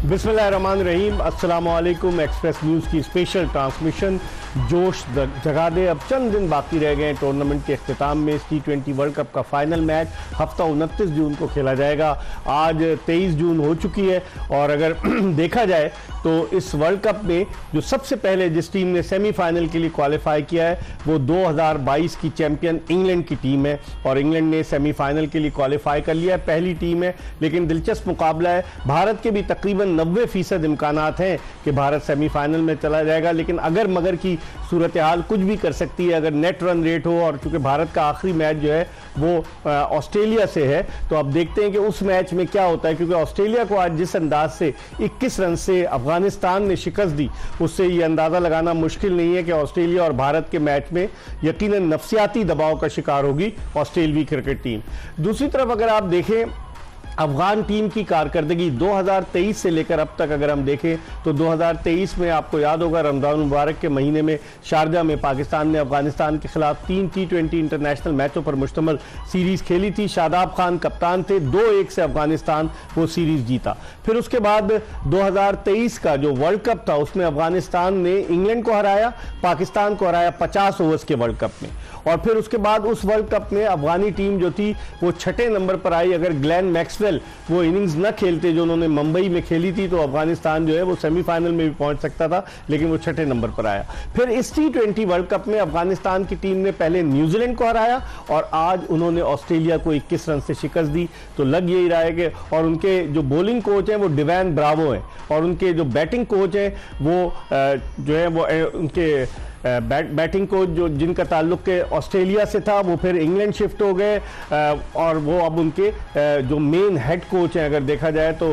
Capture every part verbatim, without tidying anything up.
बिस्मिल्लाहिर्रहमानिर्रहीम, अस्सलाम वालेकुम। एक्सप्रेस न्यूज़ की स्पेशल ट्रांसमिशन जोश जगा दे। अब चंद दिन बाकी रह गए टूर्नामेंट के अख्तिताम में। टी ट्वेंटी वर्ल्ड कप का फाइनल मैच हफ्ता उनतीस जून को खेला जाएगा। आज तेईस जून हो चुकी है और अगर देखा जाए तो इस वर्ल्ड कप में जो सबसे पहले जिस टीम ने सेमीफाइनल के लिए क्वालिफाई किया है वो दो हज़ार बाईस की चैंपियन इंग्लैंड की टीम है और इंग्लैंड ने सेमीफाइनल के लिए क्वालिफाई कर लिया है, पहली टीम है। लेकिन दिलचस्प मुकाबला है। भारत के भी तकरीबन नब्बे फीसद इम्कानात हैं कि भारत सेमीफाइनल में चला जाएगा, लेकिन अगर मगर की सूरत हाल कुछ भी कर सकती है अगर नेट रन रेट हो। और चूंकि भारत का आखिरी मैच जो है वो ऑस्ट्रेलिया से है, तो अब देखते हैं कि उस मैच में क्या होता है, क्योंकि ऑस्ट्रेलिया को आज जिस अंदाज से इक्कीस रन से अफगानिस्तान ने शिकस्त दी उससे ये अंदाज़ा लगाना मुश्किल नहीं है कि ऑस्ट्रेलिया और भारत के मैच में यकीनन नफसियाती दबाव का शिकार होगी ऑस्ट्रेलवी क्रिकेट टीम। दूसरी तरफ अगर आप देखें अफगान टीम की कारकर्दगी दो हज़ार तेईस से लेकर अब तक अगर हम देखें तो दो हज़ार तेईस में आपको याद होगा रमज़ान मुबारक के महीने में शारजा में पाकिस्तान ने अफगानिस्तान के खिलाफ तीन टी ट्वेंटी इंटरनेशनल मैचों पर मुश्तमिल सीरीज़ खेली थी। शादाब खान कप्तान थे, दो एक से अफगानिस्तान वो सीरीज़ जीता। फिर उसके बाद दो हज़ार तेईस का जो वर्ल्ड कप था उसमें अफगानिस्तान ने इंग्लैंड को हराया, पाकिस्तान को हराया पचास ओवर्स के वर्ल्ड कप में। और फिर उसके बाद उस वर्ल्ड कप में अफगानी टीम जो थी वो छठे नंबर पर आई। अगर ग्लेन मैक्सवेल वो इनिंग्स न खेलते जो उन्होंने मुंबई में खेली थी तो अफगानिस्तान जो है वो सेमीफाइनल में भी पहुंच सकता था, लेकिन वो छठे नंबर पर आया। फिर इस टी ट्वेंटी वर्ल्ड कप में अफगानिस्तान की टीम ने पहले न्यूजीलैंड को हराया और आज उन्होंने ऑस्ट्रेलिया को इक्कीस रन से शिकस्त दी। तो लग यही रहा है कि और उनके जो बॉलिंग कोच हैं वो डिवैन ब्रावो हैं और उनके जो बैटिंग कोच हैं वो जो है वो उनके बैट, बैटिंग कोच जो जिनका ताल्लुक के ऑस्ट्रेलिया से था वो फिर इंग्लैंड शिफ्ट हो गए और वो अब उनके जो मेन हेड कोच हैं अगर देखा जाए तो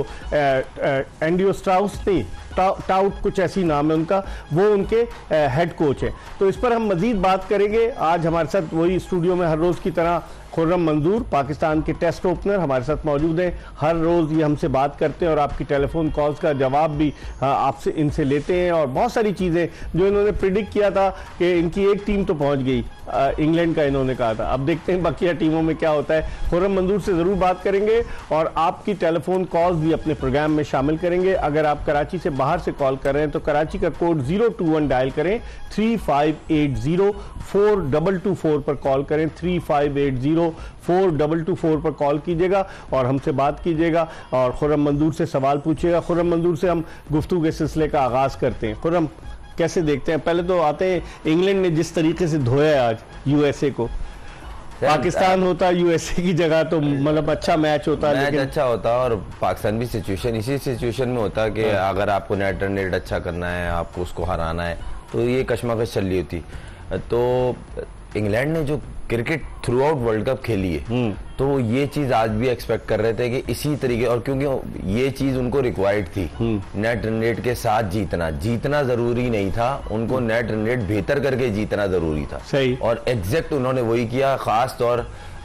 एंड्रयू स्ट्राउस थी टाउट कुछ ऐसी नाम है उनका, वो उनके हेड कोच है। तो इस पर हम मजीद बात करेंगे। आज हमारे साथ वही स्टूडियो में हर रोज़ की तरह खुर्रम मंजूर पाकिस्तान के टेस्ट ओपनर हमारे साथ मौजूद हैं। हर रोज़ ये हमसे बात करते हैं और आपकी टेलीफोन कॉल्स का जवाब भी आपसे इनसे लेते हैं और बहुत सारी चीज़ें जो इन्होंने प्रिडिक्ट किया था कि इनकी एक टीम तो पहुंच गई इंग्लैंड का, इन्होंने कहा था। अब देखते हैं बाकी टीमों में क्या होता है। खुर्रम मंजूर से ज़रूर बात करेंगे और आपकी टेलीफोन कॉल्स भी अपने प्रोग्राम में शामिल करेंगे। अगर आप कराची से बाहर से कॉल कर रहे हैं तो कराची का code zero two one dial करें, three five eight zero four double two four पर कॉल करें, three five eight zero four double two four पर कॉल कीजिएगा और हमसे बात कीजिएगा और खुर्रम मंजूर से सवाल पूछिएगा। खुर्रम मंजूर से हम गुफ्तगू के सिलसिले का आगाज़ करते हैं। खुर्रम, कैसे देखते हैं? पहले तो आते हैं, इंग्लैंड ने जिस तरीके से धोया है आज यूएसए को, पाकिस्तान होता यूएसए की जगह तो मतलब अच्छा मैच होता, मैच लेकिन अच्छा होता और पाकिस्तान भी सिचुएशन इसी सिचुएशन में होता कि अगर आपको नेट रन रेट अच्छा करना है, आपको उसको हराना है, तो ये कशमकश चल रही होती। तो इंग्लैंड ने जो cricket throughout World Cup खेली है तो ये चीज आज भी एक्सपेक्ट कर रहे थे कि इसी तरीके, और क्योंकि ये चीज उनको रिक्वायर्ड थी नेट रन रेट के साथ जीतना जीतना जरूरी नहीं था, उनको नेट रन रेट बेहतर करके जीतना जरूरी था। सही। और एग्जैक्ट उन्होंने वही किया। खास तौर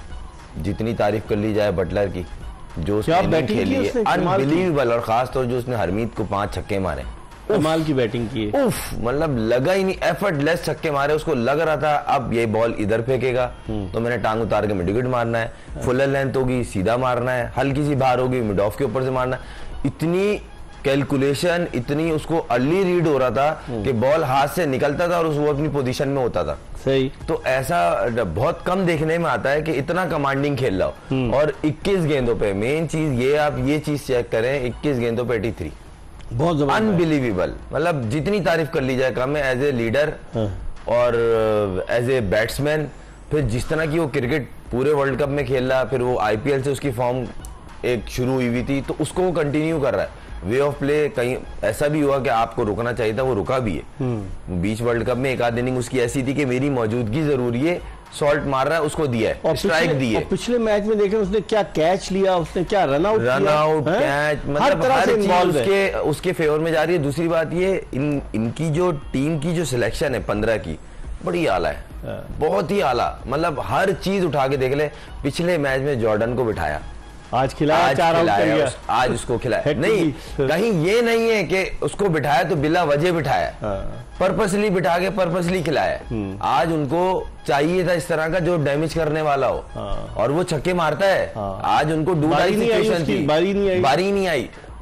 जितनी तारीफ कर ली जाए बटलर की, जो उसने खेली है अनबिलीवेबल, और खास तौर जो उसने हरमीत को पांच छक्के मारे, कमाल की बैटिंग की है। उफ, मतलब लगा ही नहीं, एफर्टलेस छक्के मारे। उसको लग रहा था अब ये बॉल इधर फेंकेगा तो मैंने टांग उतार के मिड विकेट मारना है, फुलर लेंथ होगी सीधा मारना है, हल्की सी बाहर होगी मिड ऑफ के ऊपर से मारना है। इतनी कैलकुलेशन, इतनी उसको अर्ली रीड हो रहा था कि बॉल हाथ से निकलता था और वो अपनी पोजीशन में होता था। सही। तो ऐसा बहुत कम देखने में आता है कि इतना कमांडिंग खेल रहा हो। और इक्कीस गेंदों पे, मेन चीज ये, आप ये चीज चेक करें, इक्कीस गेंदों पे एटी थ्री, बहुत अनबिलीवेबल। मतलब जितनी तारीफ कर ली जाए कम है एज ए लीडर और एज ए बैट्समैन। फिर जिस तरह की वो क्रिकेट पूरे वर्ल्ड कप में खेल रहा, फिर वो आईपीएल से उसकी फॉर्म एक शुरू हुई हुई थी तो उसको वो कंटिन्यू कर रहा है। वे ऑफ प्ले कहीं ऐसा भी हुआ कि आपको रुकना चाहिए था, वो रुका भी है। बीच वर्ल्ड कप में एक आध इनिंग उसकी ऐसी थी कि मेरी मौजूदगी जरूरी है, सॉल्ट मार रहा है, उसको दिया है, स्ट्राइक दी है। पिछले मैच में देखें उसने क्या कैच लिया, उसने क्या run out run out catch, मतलब हर तरह से चीज उसके उसके फेवर में जा रही है। दूसरी बात ये, इन इनकी जो टीम की जो सिलेक्शन है पंद्रह की, बड़ी आला है, बहुत ही आला। मतलब हर चीज उठा के देख ले। पिछले मैच में जॉर्डन को बिठाया, आज खिलाया, चार आउट कर गया, उस, आज उसको खिलाया नहीं, कहीं ये नहीं है कि उसको बिठाया तो बिला वजह बिठाया, पर्पसली बिठा के पर्पसली खिलाया। आज उनको चाहिए था इस तरह का जो डैमेज करने वाला हो और वो छक्के मारता है। आज उनको डू डाई सिचुएशन थी, बारी नहीं आई, बारी नहीं आई।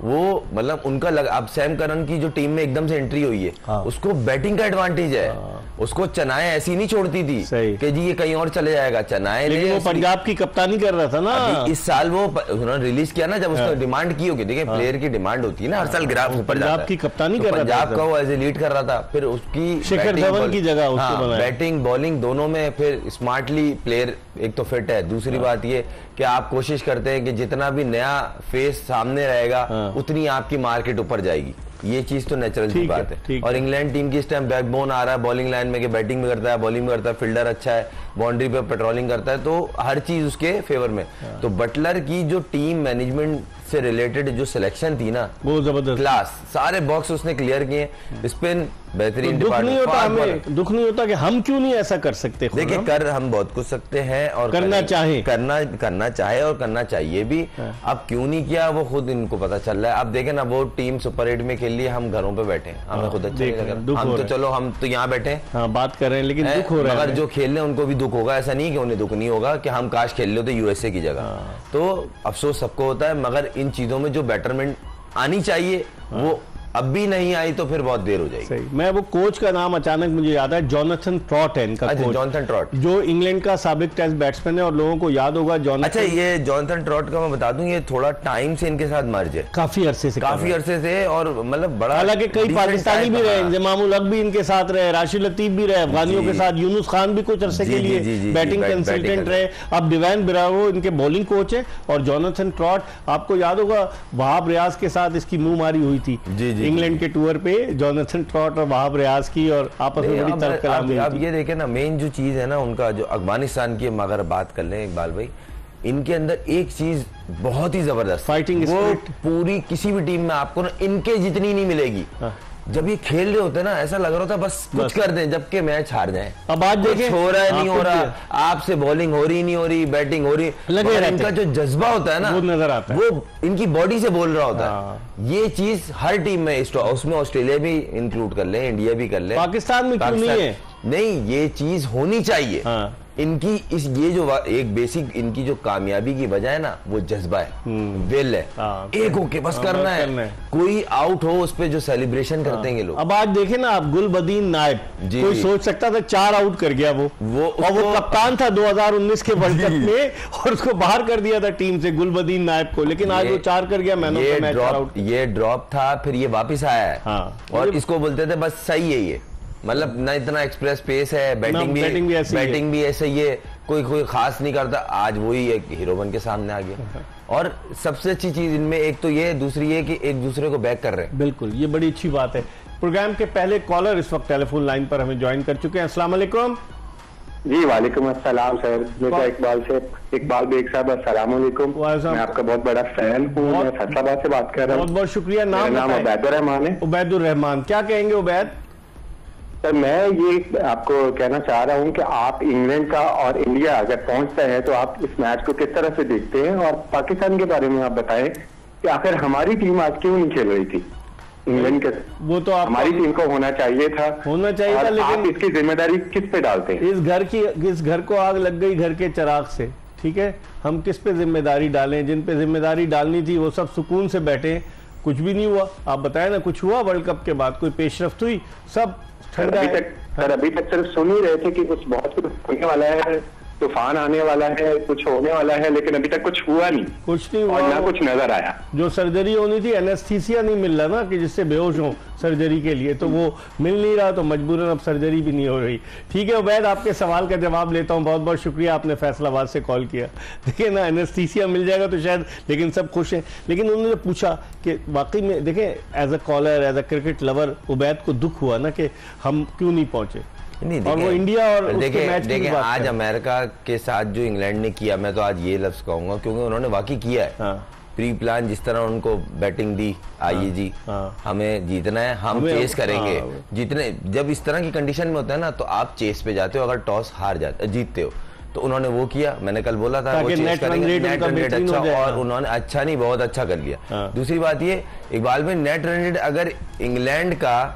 वो मतलब उनका लग, अब सैम करन की जो टीम में एकदम से एंट्री हुई है, हाँ। उसको बैटिंग का एडवांटेज है, हाँ। उसको चनाए ऐसी नहीं छोड़ती थी कि जी ये कहीं और चले जाएगा, चनाए लेकिन वो पंजाब की कप्तानी कर रहा था ना इस साल, वो उन्होंने रिलीज किया ना जब उसने डिमांड की होगी, देखिए प्लेयर की डिमांड होती है ना हर साल ग्राफ ऊपर जाता है, पंजाब की कप्तानी कर रहा था, पंजाब का वो एज ए लीड कर रहा था, फिर उसकी शिखर धवन की जगह उसको बनाया, बैटिंग बॉलिंग दोनों में फिर स्मार्टली प्लेयर एक तो फिट है, दूसरी बात ये कि आप कोशिश करते हैं कि जितना भी नया फेस सामने रहेगा उतनी आपकी मार्केट ऊपर जाएगी, ये चीज तो नेचुरल की बात है, है। और इंग्लैंड टीम की इस टाइम बैकबोन आ रहा है बॉलिंग लाइन में कि बैटिंग भी करता है, बॉलिंग भी करता है, फील्डर अच्छा है, बाउंड्री पे पेट्रोलिंग करता है, तो हर चीज उसके फेवर में। तो बटलर की जो टीम मैनेजमेंट से रिलेटेड जो सिलेक्शन थी ना वो जबरदस्त क्लास, सारे बॉक्स उसने क्लियर किए, स्पिन बेहतरीन, तो दुख नहीं होता हमें, दुख नहीं होता कि हम क्यों नहीं ऐसा कर सकते। देखिए कर हम बहुत कुछ सकते हैं और करना चाहे करना करना चाहे और करना चाहिए भी, अब क्यों नहीं किया वो खुद इनको पता चल रहा है। अब देखें ना वो टीम सुपर एट में खेल लिए, हम घरों पे बैठे हैं, हमें खुद अच्छा नहीं लगा, हम तो चलो हम तो यहाँ बैठे हैं बात कर रहे हैं, लेकिन दुख हो रहा है, मगर जो खेल रहे हैं उनको भी दुख होगा, ऐसा नहीं कि उन्हें दुख नहीं होगा कि हम काश खेल लेते यूएसए की जगह, तो अफसोस सबको होता है, मगर इन चीजों में जो बेटरमेंट आनी चाहिए वो अब भी नहीं आई तो फिर बहुत देर हो जाएगी। सही। मैं वो कोच का नाम अचानक मुझे याद है, जॉनथन ट्रॉट है इनका कोच, जॉनथन ट्रॉट जो इंग्लैंड का साबिक टेस्ट बैट्समैन है और लोगों को याद होगा जॉनथन। अच्छा ये जॉनथन ट्रॉट का मैं बता दूं, ये थोड़ा टाइम से इनके साथ मर्ज है, काफी अरसे से काफी अरसे से, और मतलब बड़ा, हालांकि कई पाकिस्तानी भी रहे, इंजमामुल हक भी इनके साथ रहे, राशिद लतीफ भी रहे अफगानियों के साथ, यूनुस खान भी कुछ अरसे के लिए बैटिंग कंसल्टेंट रहे, अब डिवाइन ब्रावो इनके बॉलिंग कोच है, और जॉनथन ट्रॉट आपको याद होगा वहाब रियाज के साथ इसकी मुंह मारी हुई थी इंग्लैंड के टूर पे, जॉनथन ट्रॉट और वहाब रियाज की, और आपस में बड़ी तर्क कलामी। अब ये देखें ना मेन जो चीज है ना उनका, जो अफगानिस्तान की अगर बात कर लें इकबाल भाई, इनके अंदर एक चीज बहुत ही जबरदस्त फाइटिंग, वो पूरी किसी भी टीम में आपको ना इनके जितनी नहीं मिलेगी। हाँ। जब ये खेल रहे होते ना ऐसा लग रहा था बस कुछ कर दें जबकि मैच हार जाए, अब आज देखें हो रहा है नहीं हो रहा, आपसे बॉलिंग हो रही नहीं हो रही, बैटिंग हो रही, लगे इनका जो जज्बा होता है ना वो नजर आता है, वो इनकी बॉडी से बोल रहा होता है। ये चीज हर टीम में, उसमें ऑस्ट्रेलिया भी इंक्लूड कर ले, इंडिया भी कर ले, पाकिस्तान में क्यों नहीं है? नहीं ये चीज होनी चाहिए। हाँ। इनकी इस ये जो एक बेसिक इनकी जो कामयाबी की वजह है ना वो जज्बा है, विल है, एक होके बस करना है, करना है, कोई आउट हो उस पे जो सेलिब्रेशन करते हैं लोग। अब आज देखे ना आप गुलबदीन नायब, कोई सोच सकता था चार आउट कर गया वो वो और वो कप्तान था दो हज़ार उन्नीस के वर्ल्ड कप में, और उसको बाहर कर दिया था टीम से गुलबदीन नायब को, लेकिन आज वो चार कर गया, man of the match out. ये ड्रॉप था, फिर ये वापिस आया है, और इसको बोलते थे बस सही है ये, मतलब ना इतना एक्सप्रेस पेस है, बैटिंग भी बैटिंग भी ऐसे बैटिंग भी ऐसे ही है, कोई कोई खास नहीं करता, आज वही एक हीरो बन के सामने आ गया। और सबसे अच्छी चीज इनमें एक तो ये, दूसरी ये कि एक दूसरे को बैक कर रहे हैं। बिल्कुल, ये बड़ी अच्छी बात है। प्रोग्राम के पहले कॉलर इस वक्त टेलीफोन लाइन पर हमें ज्वाइन कर चुके हैं। अस्सलाम वालेकुम। जी वालेकुम अस्सलाम सर, मैं इकबाल से इकबाल बेग साहब अस्सलाम वालेकुम, मैं आपका बहुत बड़ा फैन हूँ, मैं फैसलाबाद से बात कर रहा हूँ। बहुत बहुत शुक्रिया। नाम नाम उबैदुर रहमान है। उबैदुर रहमान, क्या कहेंगे उबैद? सर मैं ये आपको कहना चाह रहा हूँ कि आप इंग्लैंड का और इंडिया अगर पहुंचता है तो आप इस मैच को किस तरह से देखते हैं, और पाकिस्तान के बारे में आप बताएं कि आखिर हमारी टीम आज क्यों नहीं खेल रही थी इंग्लैंड के, वो तो आप हमारी टीम को होना चाहिए था होना चाहिए था, लेकिन आप इसकी जिम्मेदारी किस पे डालते हैं? इस घर की इस घर को आग लग गई घर के चिराग से, ठीक है, हम किस पे जिम्मेदारी डालें? जिन पे जिम्मेदारी डालनी थी वो सब सुकून से बैठे, कुछ भी नहीं हुआ। आप बताएं ना, कुछ हुआ वर्ल्ड कप के बाद? कोई पेशरफ्त हुई? सब सर अभी तक सर अभी तक सिर्फ सुन ही रहे थे कि कुछ बहुत कुछ होने वाला है, तूफान आने वाला है, कुछ होने वाला है, लेकिन अभी तक कुछ हुआ नहीं, कुछ नहीं हुआ, और ना कुछ नजर आया। जो सर्जरी होनी थी, एनेस्थीसिया नहीं मिल रहा ना कि जिससे बेहोश हो सर्जरी के लिए, तो वो मिल नहीं रहा, तो मजबूरन अब सर्जरी भी नहीं हो रही। ठीक है उबैद, आपके सवाल का जवाब लेता हूँ। बहुत बहुत शुक्रिया, आपने फैसलाबाद से कॉल किया। देखिए ना, एनेस्थीसिया मिल जाएगा तो शायद, लेकिन सब खुश हैं। लेकिन उन्होंने पूछा कि वाकई में देखें, as a caller, as a cricket lover, Ubaid को दुख हुआ ना कि हम क्यों नहीं पहुंचे, नहीं, और वो इंडिया और देखें मैच देखें आज अमेरिका के साथ जो इंग्लैंड ने किया, मैं तो आज ये लफ्ज कहूंगा क्योंकि उन्होंने वाकई किया है। हाँ। प्री प्लान जिस तरह उनको बैटिंग दी, आइए जी हाँ। हमें जीतना है, हम चेस करेंगे। हाँ। जितने जब इस तरह की कंडीशन में होता है ना तो आप चेस पे जाते हो, अगर टॉस हार जाते जीतते हो तो उन्होंने वो किया, मैंने कल बोला था वो चेस करेंगे, नेट रन रेट अच्छा, और उन्होंने अच्छा नहीं बहुत अच्छा कर लिया। दूसरी बात ये इकबाल में, नेट रन रेट अगर इंग्लैंड का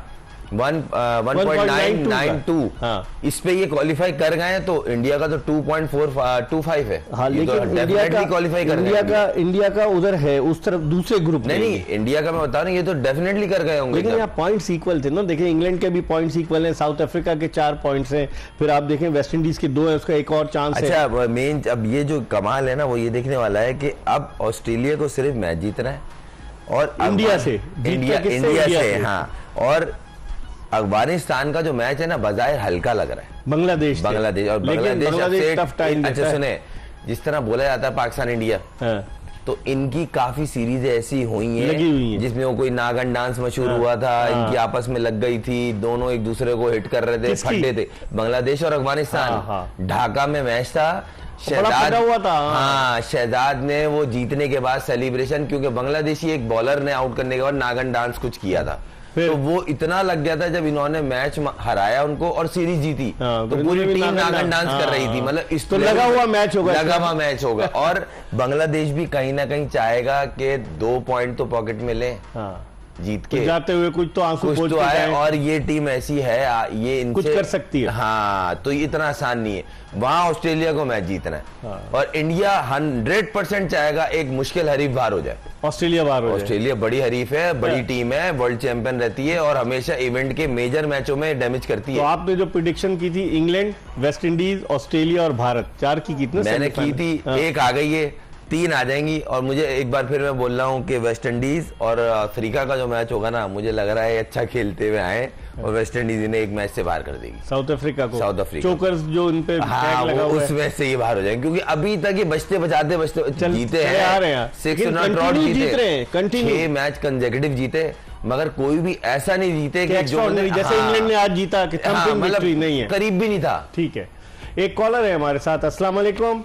one one point nine nine two इस पे ये क्वालिफाई कर गए हैं, तो इंडिया का तो two point four two five है। हाँ, लेकिन तो इंडिया का क्वालिफाई कर इंडिया का इंडिया का उधर है उस तरफ दूसरे ग्रुप नहीं नहीं इंडिया का मैं बता रहा हूँ, ये तो डेफिनेटली कर गए होंगे। लेकिन यहाँ पॉइंट्स इक्वल थे ना, देखिए इंग्लैंड के भी पॉइंट्स इक्वल हैं, साउथ अफ्रीका के चार पॉइंट्स हैं, फिर आप देखें वेस्ट इंडीज के दो है, उसका एक और चांस है। अच्छा मेन अब ये जो कमाल है ना वो ये देखने वाला है कि अब ऑस्ट्रेलिया को सिर्फ मैच जीतना है और इंडिया से इंडिया इंडिया से हाँ, और अफगानिस्तान का जो मैच है ना बाज़ाहिर हल्का लग रहा है बांग्लादेश बांग्लादेश और बांग्लादेश टफ टाइम। अच्छा सुने, जिस तरह बोला जाता है पाकिस्तान इंडिया, तो इनकी काफी सीरीज ऐसी हुई हैं जिसमें वो कोई नागन डांस मशहूर हुआ था, इनकी आपस में लग गई थी, दोनों एक दूसरे को हिट कर रहे थे, फटे थे। बांग्लादेश और अफगानिस्तान ढाका में मैच था, शहजाद हुआ था। हाँ, शहजाद ने वो जीतने के बाद सेलिब्रेशन, क्योंकि बांग्लादेशी एक बॉलर ने आउट करने के बाद नागन डांस कुछ किया था, तो वो इतना लग गया था जब इन्होंने मैच हराया उनको और सीरीज जीती, तो पूरी टीम नागन डांस कर रही थी। मतलब इस तो लगा हुआ मैच होगा, लगा हुआ मैच होगा और बांग्लादेश भी कहीं ना कहीं चाहेगा कि दो पॉइंट तो पॉकेट में ले जीत के, जाते हुए कुछ तो आंसू कुछ तो आए। और ये टीम ऐसी है, ये इनसे कुछ कर सकती है। हाँ, तो ये इतना आसान नहीं है। वहां ऑस्ट्रेलिया को मैच जीतना है हाँ। और इंडिया हंड्रेड परसेंट चाहेगा एक मुश्किल हरीफ बाहर हो जाए, ऑस्ट्रेलिया बाहर हो जाए। ऑस्ट्रेलिया बड़ी हरीफ है, बड़ी टीम है, वर्ल्ड चैंपियन रहती है और हमेशा इवेंट के मेजर मैचों में डैमेज करती है। तो आपने जो प्रेडिक्शन की थी इंग्लैंड, वेस्ट इंडीज, ऑस्ट्रेलिया और भारत, चार की कितने मैंने की थी हाँ। एक आ गई है, तीन आ जाएंगी। और मुझे एक बार फिर मैं बोल रहा हूँ कि वेस्ट इंडीज और अफ्रीका का जो मैच होगा ना, मुझे लग रहा है अच्छा खेलते हुए आए और वेस्ट इंडीज ने एक मैच से बाहर कर देगी साउथ अफ्रीका को। साउथ अफ्रीका चोकर्स जो इन पे हाँ, लगा हुआ उस मैच से ये बाहर हो जाएंगे, क्योंकि अभी तक ये बचते बचाते बचते जीते हैं, सिक्स ड्रॉ जीते, छह मैच कंसेक्यूटिव जीते, मगर कोई भी ऐसा नहीं जीते कि जो जैसे इंग्लैंड ने आज जीता कि नहीं है, करीब भी नहीं था। ठीक है, एक कॉलर है हमारे साथ। अस्सलाम वालेकुम।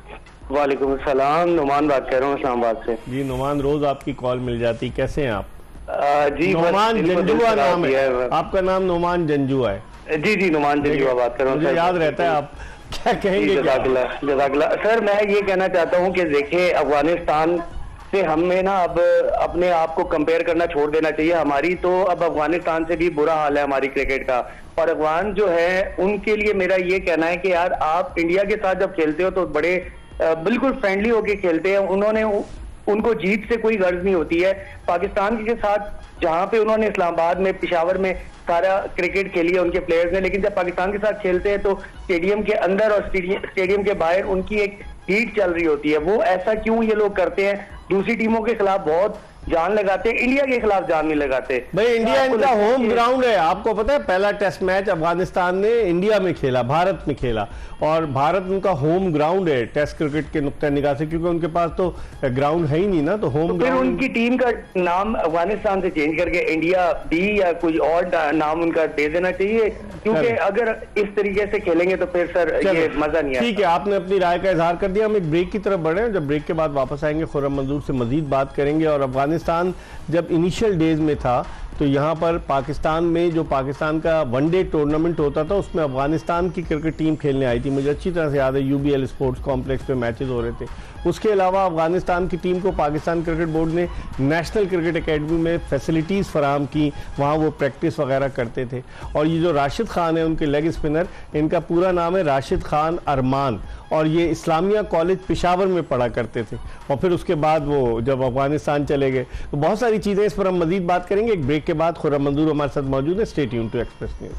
वालेकुम सलाम, नुमान बात कर रहा हूँ इस्लामाबाद से। जी नुमान, रोज आपकी कॉल मिल जाती, कैसे हैं आप? आ, जी नुमान जंजुआ नाम है आपका, नाम नुमान जंजुआ है? जी जी नुमान जंजुआ बात कर रहा हूँ, मुझे याद रहता है। आप क्या कहेंगे? जज़ाकल्लाह जज़ाकल्लाह। सर मैं ये कहना चाहता हूँ कि देखिए अफगानिस्तान से हमें ना अब अपने आप को कंपेयर करना छोड़ देना चाहिए। हमारी तो अब अफगानिस्तान से भी बुरा हाल है हमारी क्रिकेट का, और अफगान जो है उनके लिए मेरा ये कहना है कि यार आप इंडिया के साथ जब खेलते हो तो बड़े बिल्कुल फ्रेंडली होके खेलते हैं। उन्होंने उनको जीत से कोई गर्ज नहीं होती है। पाकिस्तान के साथ जहां पे उन्होंने इस्लामाबाद में, पेशावर में सारा क्रिकेट खेली है उनके प्लेयर्स ने, लेकिन जब पाकिस्तान के साथ खेलते हैं तो स्टेडियम के अंदर और स्टेडियम के बाहर उनकी एक हीट चल रही होती है। वो ऐसा क्यों ये लोग करते हैं? दूसरी टीमों के खिलाफ बहुत जान लगाते हैं, इंडिया के खिलाफ जान नहीं लगाते। भाई इंडिया इनका होम ग्राउंड है, आपको पता है पहला टेस्ट मैच अफगानिस्तान ने इंडिया में खेला, भारत में खेला, और भारत उनका होम ग्राउंड है टेस्ट क्रिकेट के नुक्ता निगाह से, क्योंकि उनके पास तो ग्राउंड है ही नहीं ना, तो होम तो फिर उनकी टीम का नाम अफगानिस्तान से चेंज करके इंडिया बी या कुछ और नाम उनका दे देना चाहिए, क्योंकि अगर इस तरीके से खेलेंगे तो फिर सर ये मजा नहीं आएगा। ठीक है, आपने अपनी राय का इजहार कर दिया। हम एक ब्रेक की तरफ बढ़े हैं, जब ब्रेक के बाद वापस आएंगे खुर्रम मंजूर से मजीद बात करेंगे। और अफगानिस्तान जब इनिशियल डेज में था तो यहाँ पर पाकिस्तान में जो पाकिस्तान का वनडे टूर्नामेंट होता था उसमें अफगानिस्तान की क्रिकेट टीम खेलने आई थी, मुझे अच्छी तरह से याद है, यूबीएल स्पोर्ट्स कॉम्प्लेक्स पे मैचेस हो रहे थे। उसके अलावा अफगानिस्तान की टीम को पाकिस्तान क्रिकेट बोर्ड ने नेशनल क्रिकेट एकेडमी में फैसिलिटीज़ फराहम की, वहाँ वो प्रैक्टिस वगैरह करते थे। और ये जो राशिद खान है उनके लेग स्पिनर, इनका पूरा नाम है राशिद खान अरमान, और ये इस्लामिया कॉलेज पेशावर में पढ़ा करते थे, और फिर उसके बाद वो जब अफगानिस्तान चले गए। तो बहुत सारी चीज़ें इस पर हम मजीद बात करेंगे एक ब्रेक के बाद। खुर्रम मंजूर हमारे साथ मौजूद है, stay tuned to Express News.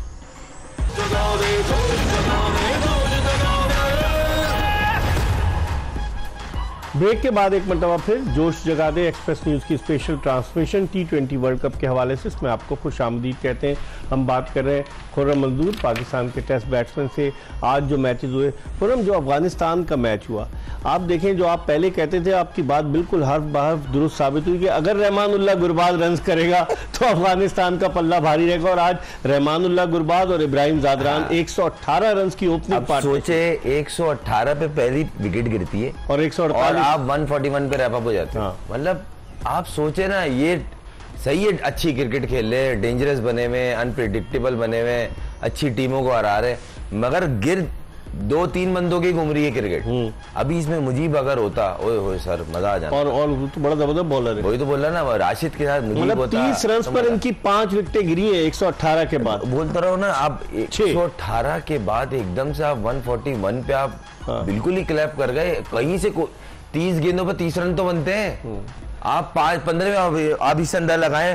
Break के बाद एक मरतबा फिर जोश जगा दे एक्सप्रेस न्यूज़ की special transmission T twenty World Cup के हवाले से, इसमें आपको खुश आमदीद कहते हैं। हम बात कर रहे हैं खुर्रम मंजूर, पाकिस्तान के टेस्ट बैट्समैन से। आज जो मैचेस हुए खुर्रम, जो अफगानिस्तान का मैच हुआ, आप देखें जो आप पहले कहते थे, आपकी बात बिल्कुल हर्फ बहर्फ दुरुस्त साबित हुई कि अगर रहमानुल्लाह गुरबाज रन करेगा तो अफगानिस्तान का पल्ला भारी रहेगा। और आज रहमानुल्लाह गुरबाज और इब्राहिम जादरान एक सौ अट्ठारह रन की ओपनिंग पार्ट, सोचे एक सौ अट्ठारह पे पहली विकेट गिरती है और एक सौ अड़तालीस आप एक सौ इकतालीस पे रैप अप हो जाते हैं। मतलब आप सोचे ना, ये सही है, अच्छी क्रिकेट खेल रहे, डेंजरस बने हुए, अनप्रिडिक्टेबल बने हुए, अच्छी टीमों को हरा रहे, मगर गिर दो तीन बंदों की घूम रही है क्रिकेट। अभी इसमें मुजीब अगर होता, ओए होए सर मजा आ जाता। और और तो बड़ा जबरदस्त बॉलर है, वही तो बोल रहा ना, राशिद के साथ मुजीब मतलब होता। तीस रन पर इनकी पांच विकेटें गिरी है एक सौ अठारह के बाद। बोलता रहो ना, आप एक सौ अठारह के बाद एकदम से आप एक सौ इकतालीस पे आप हाँ। बिल्कुल ही क्लैप कर गए। कहीं से तीस गेंदों पर तीस रन तो बनते हैं। आप पांच पंद्रह आप इस अंदर लगाए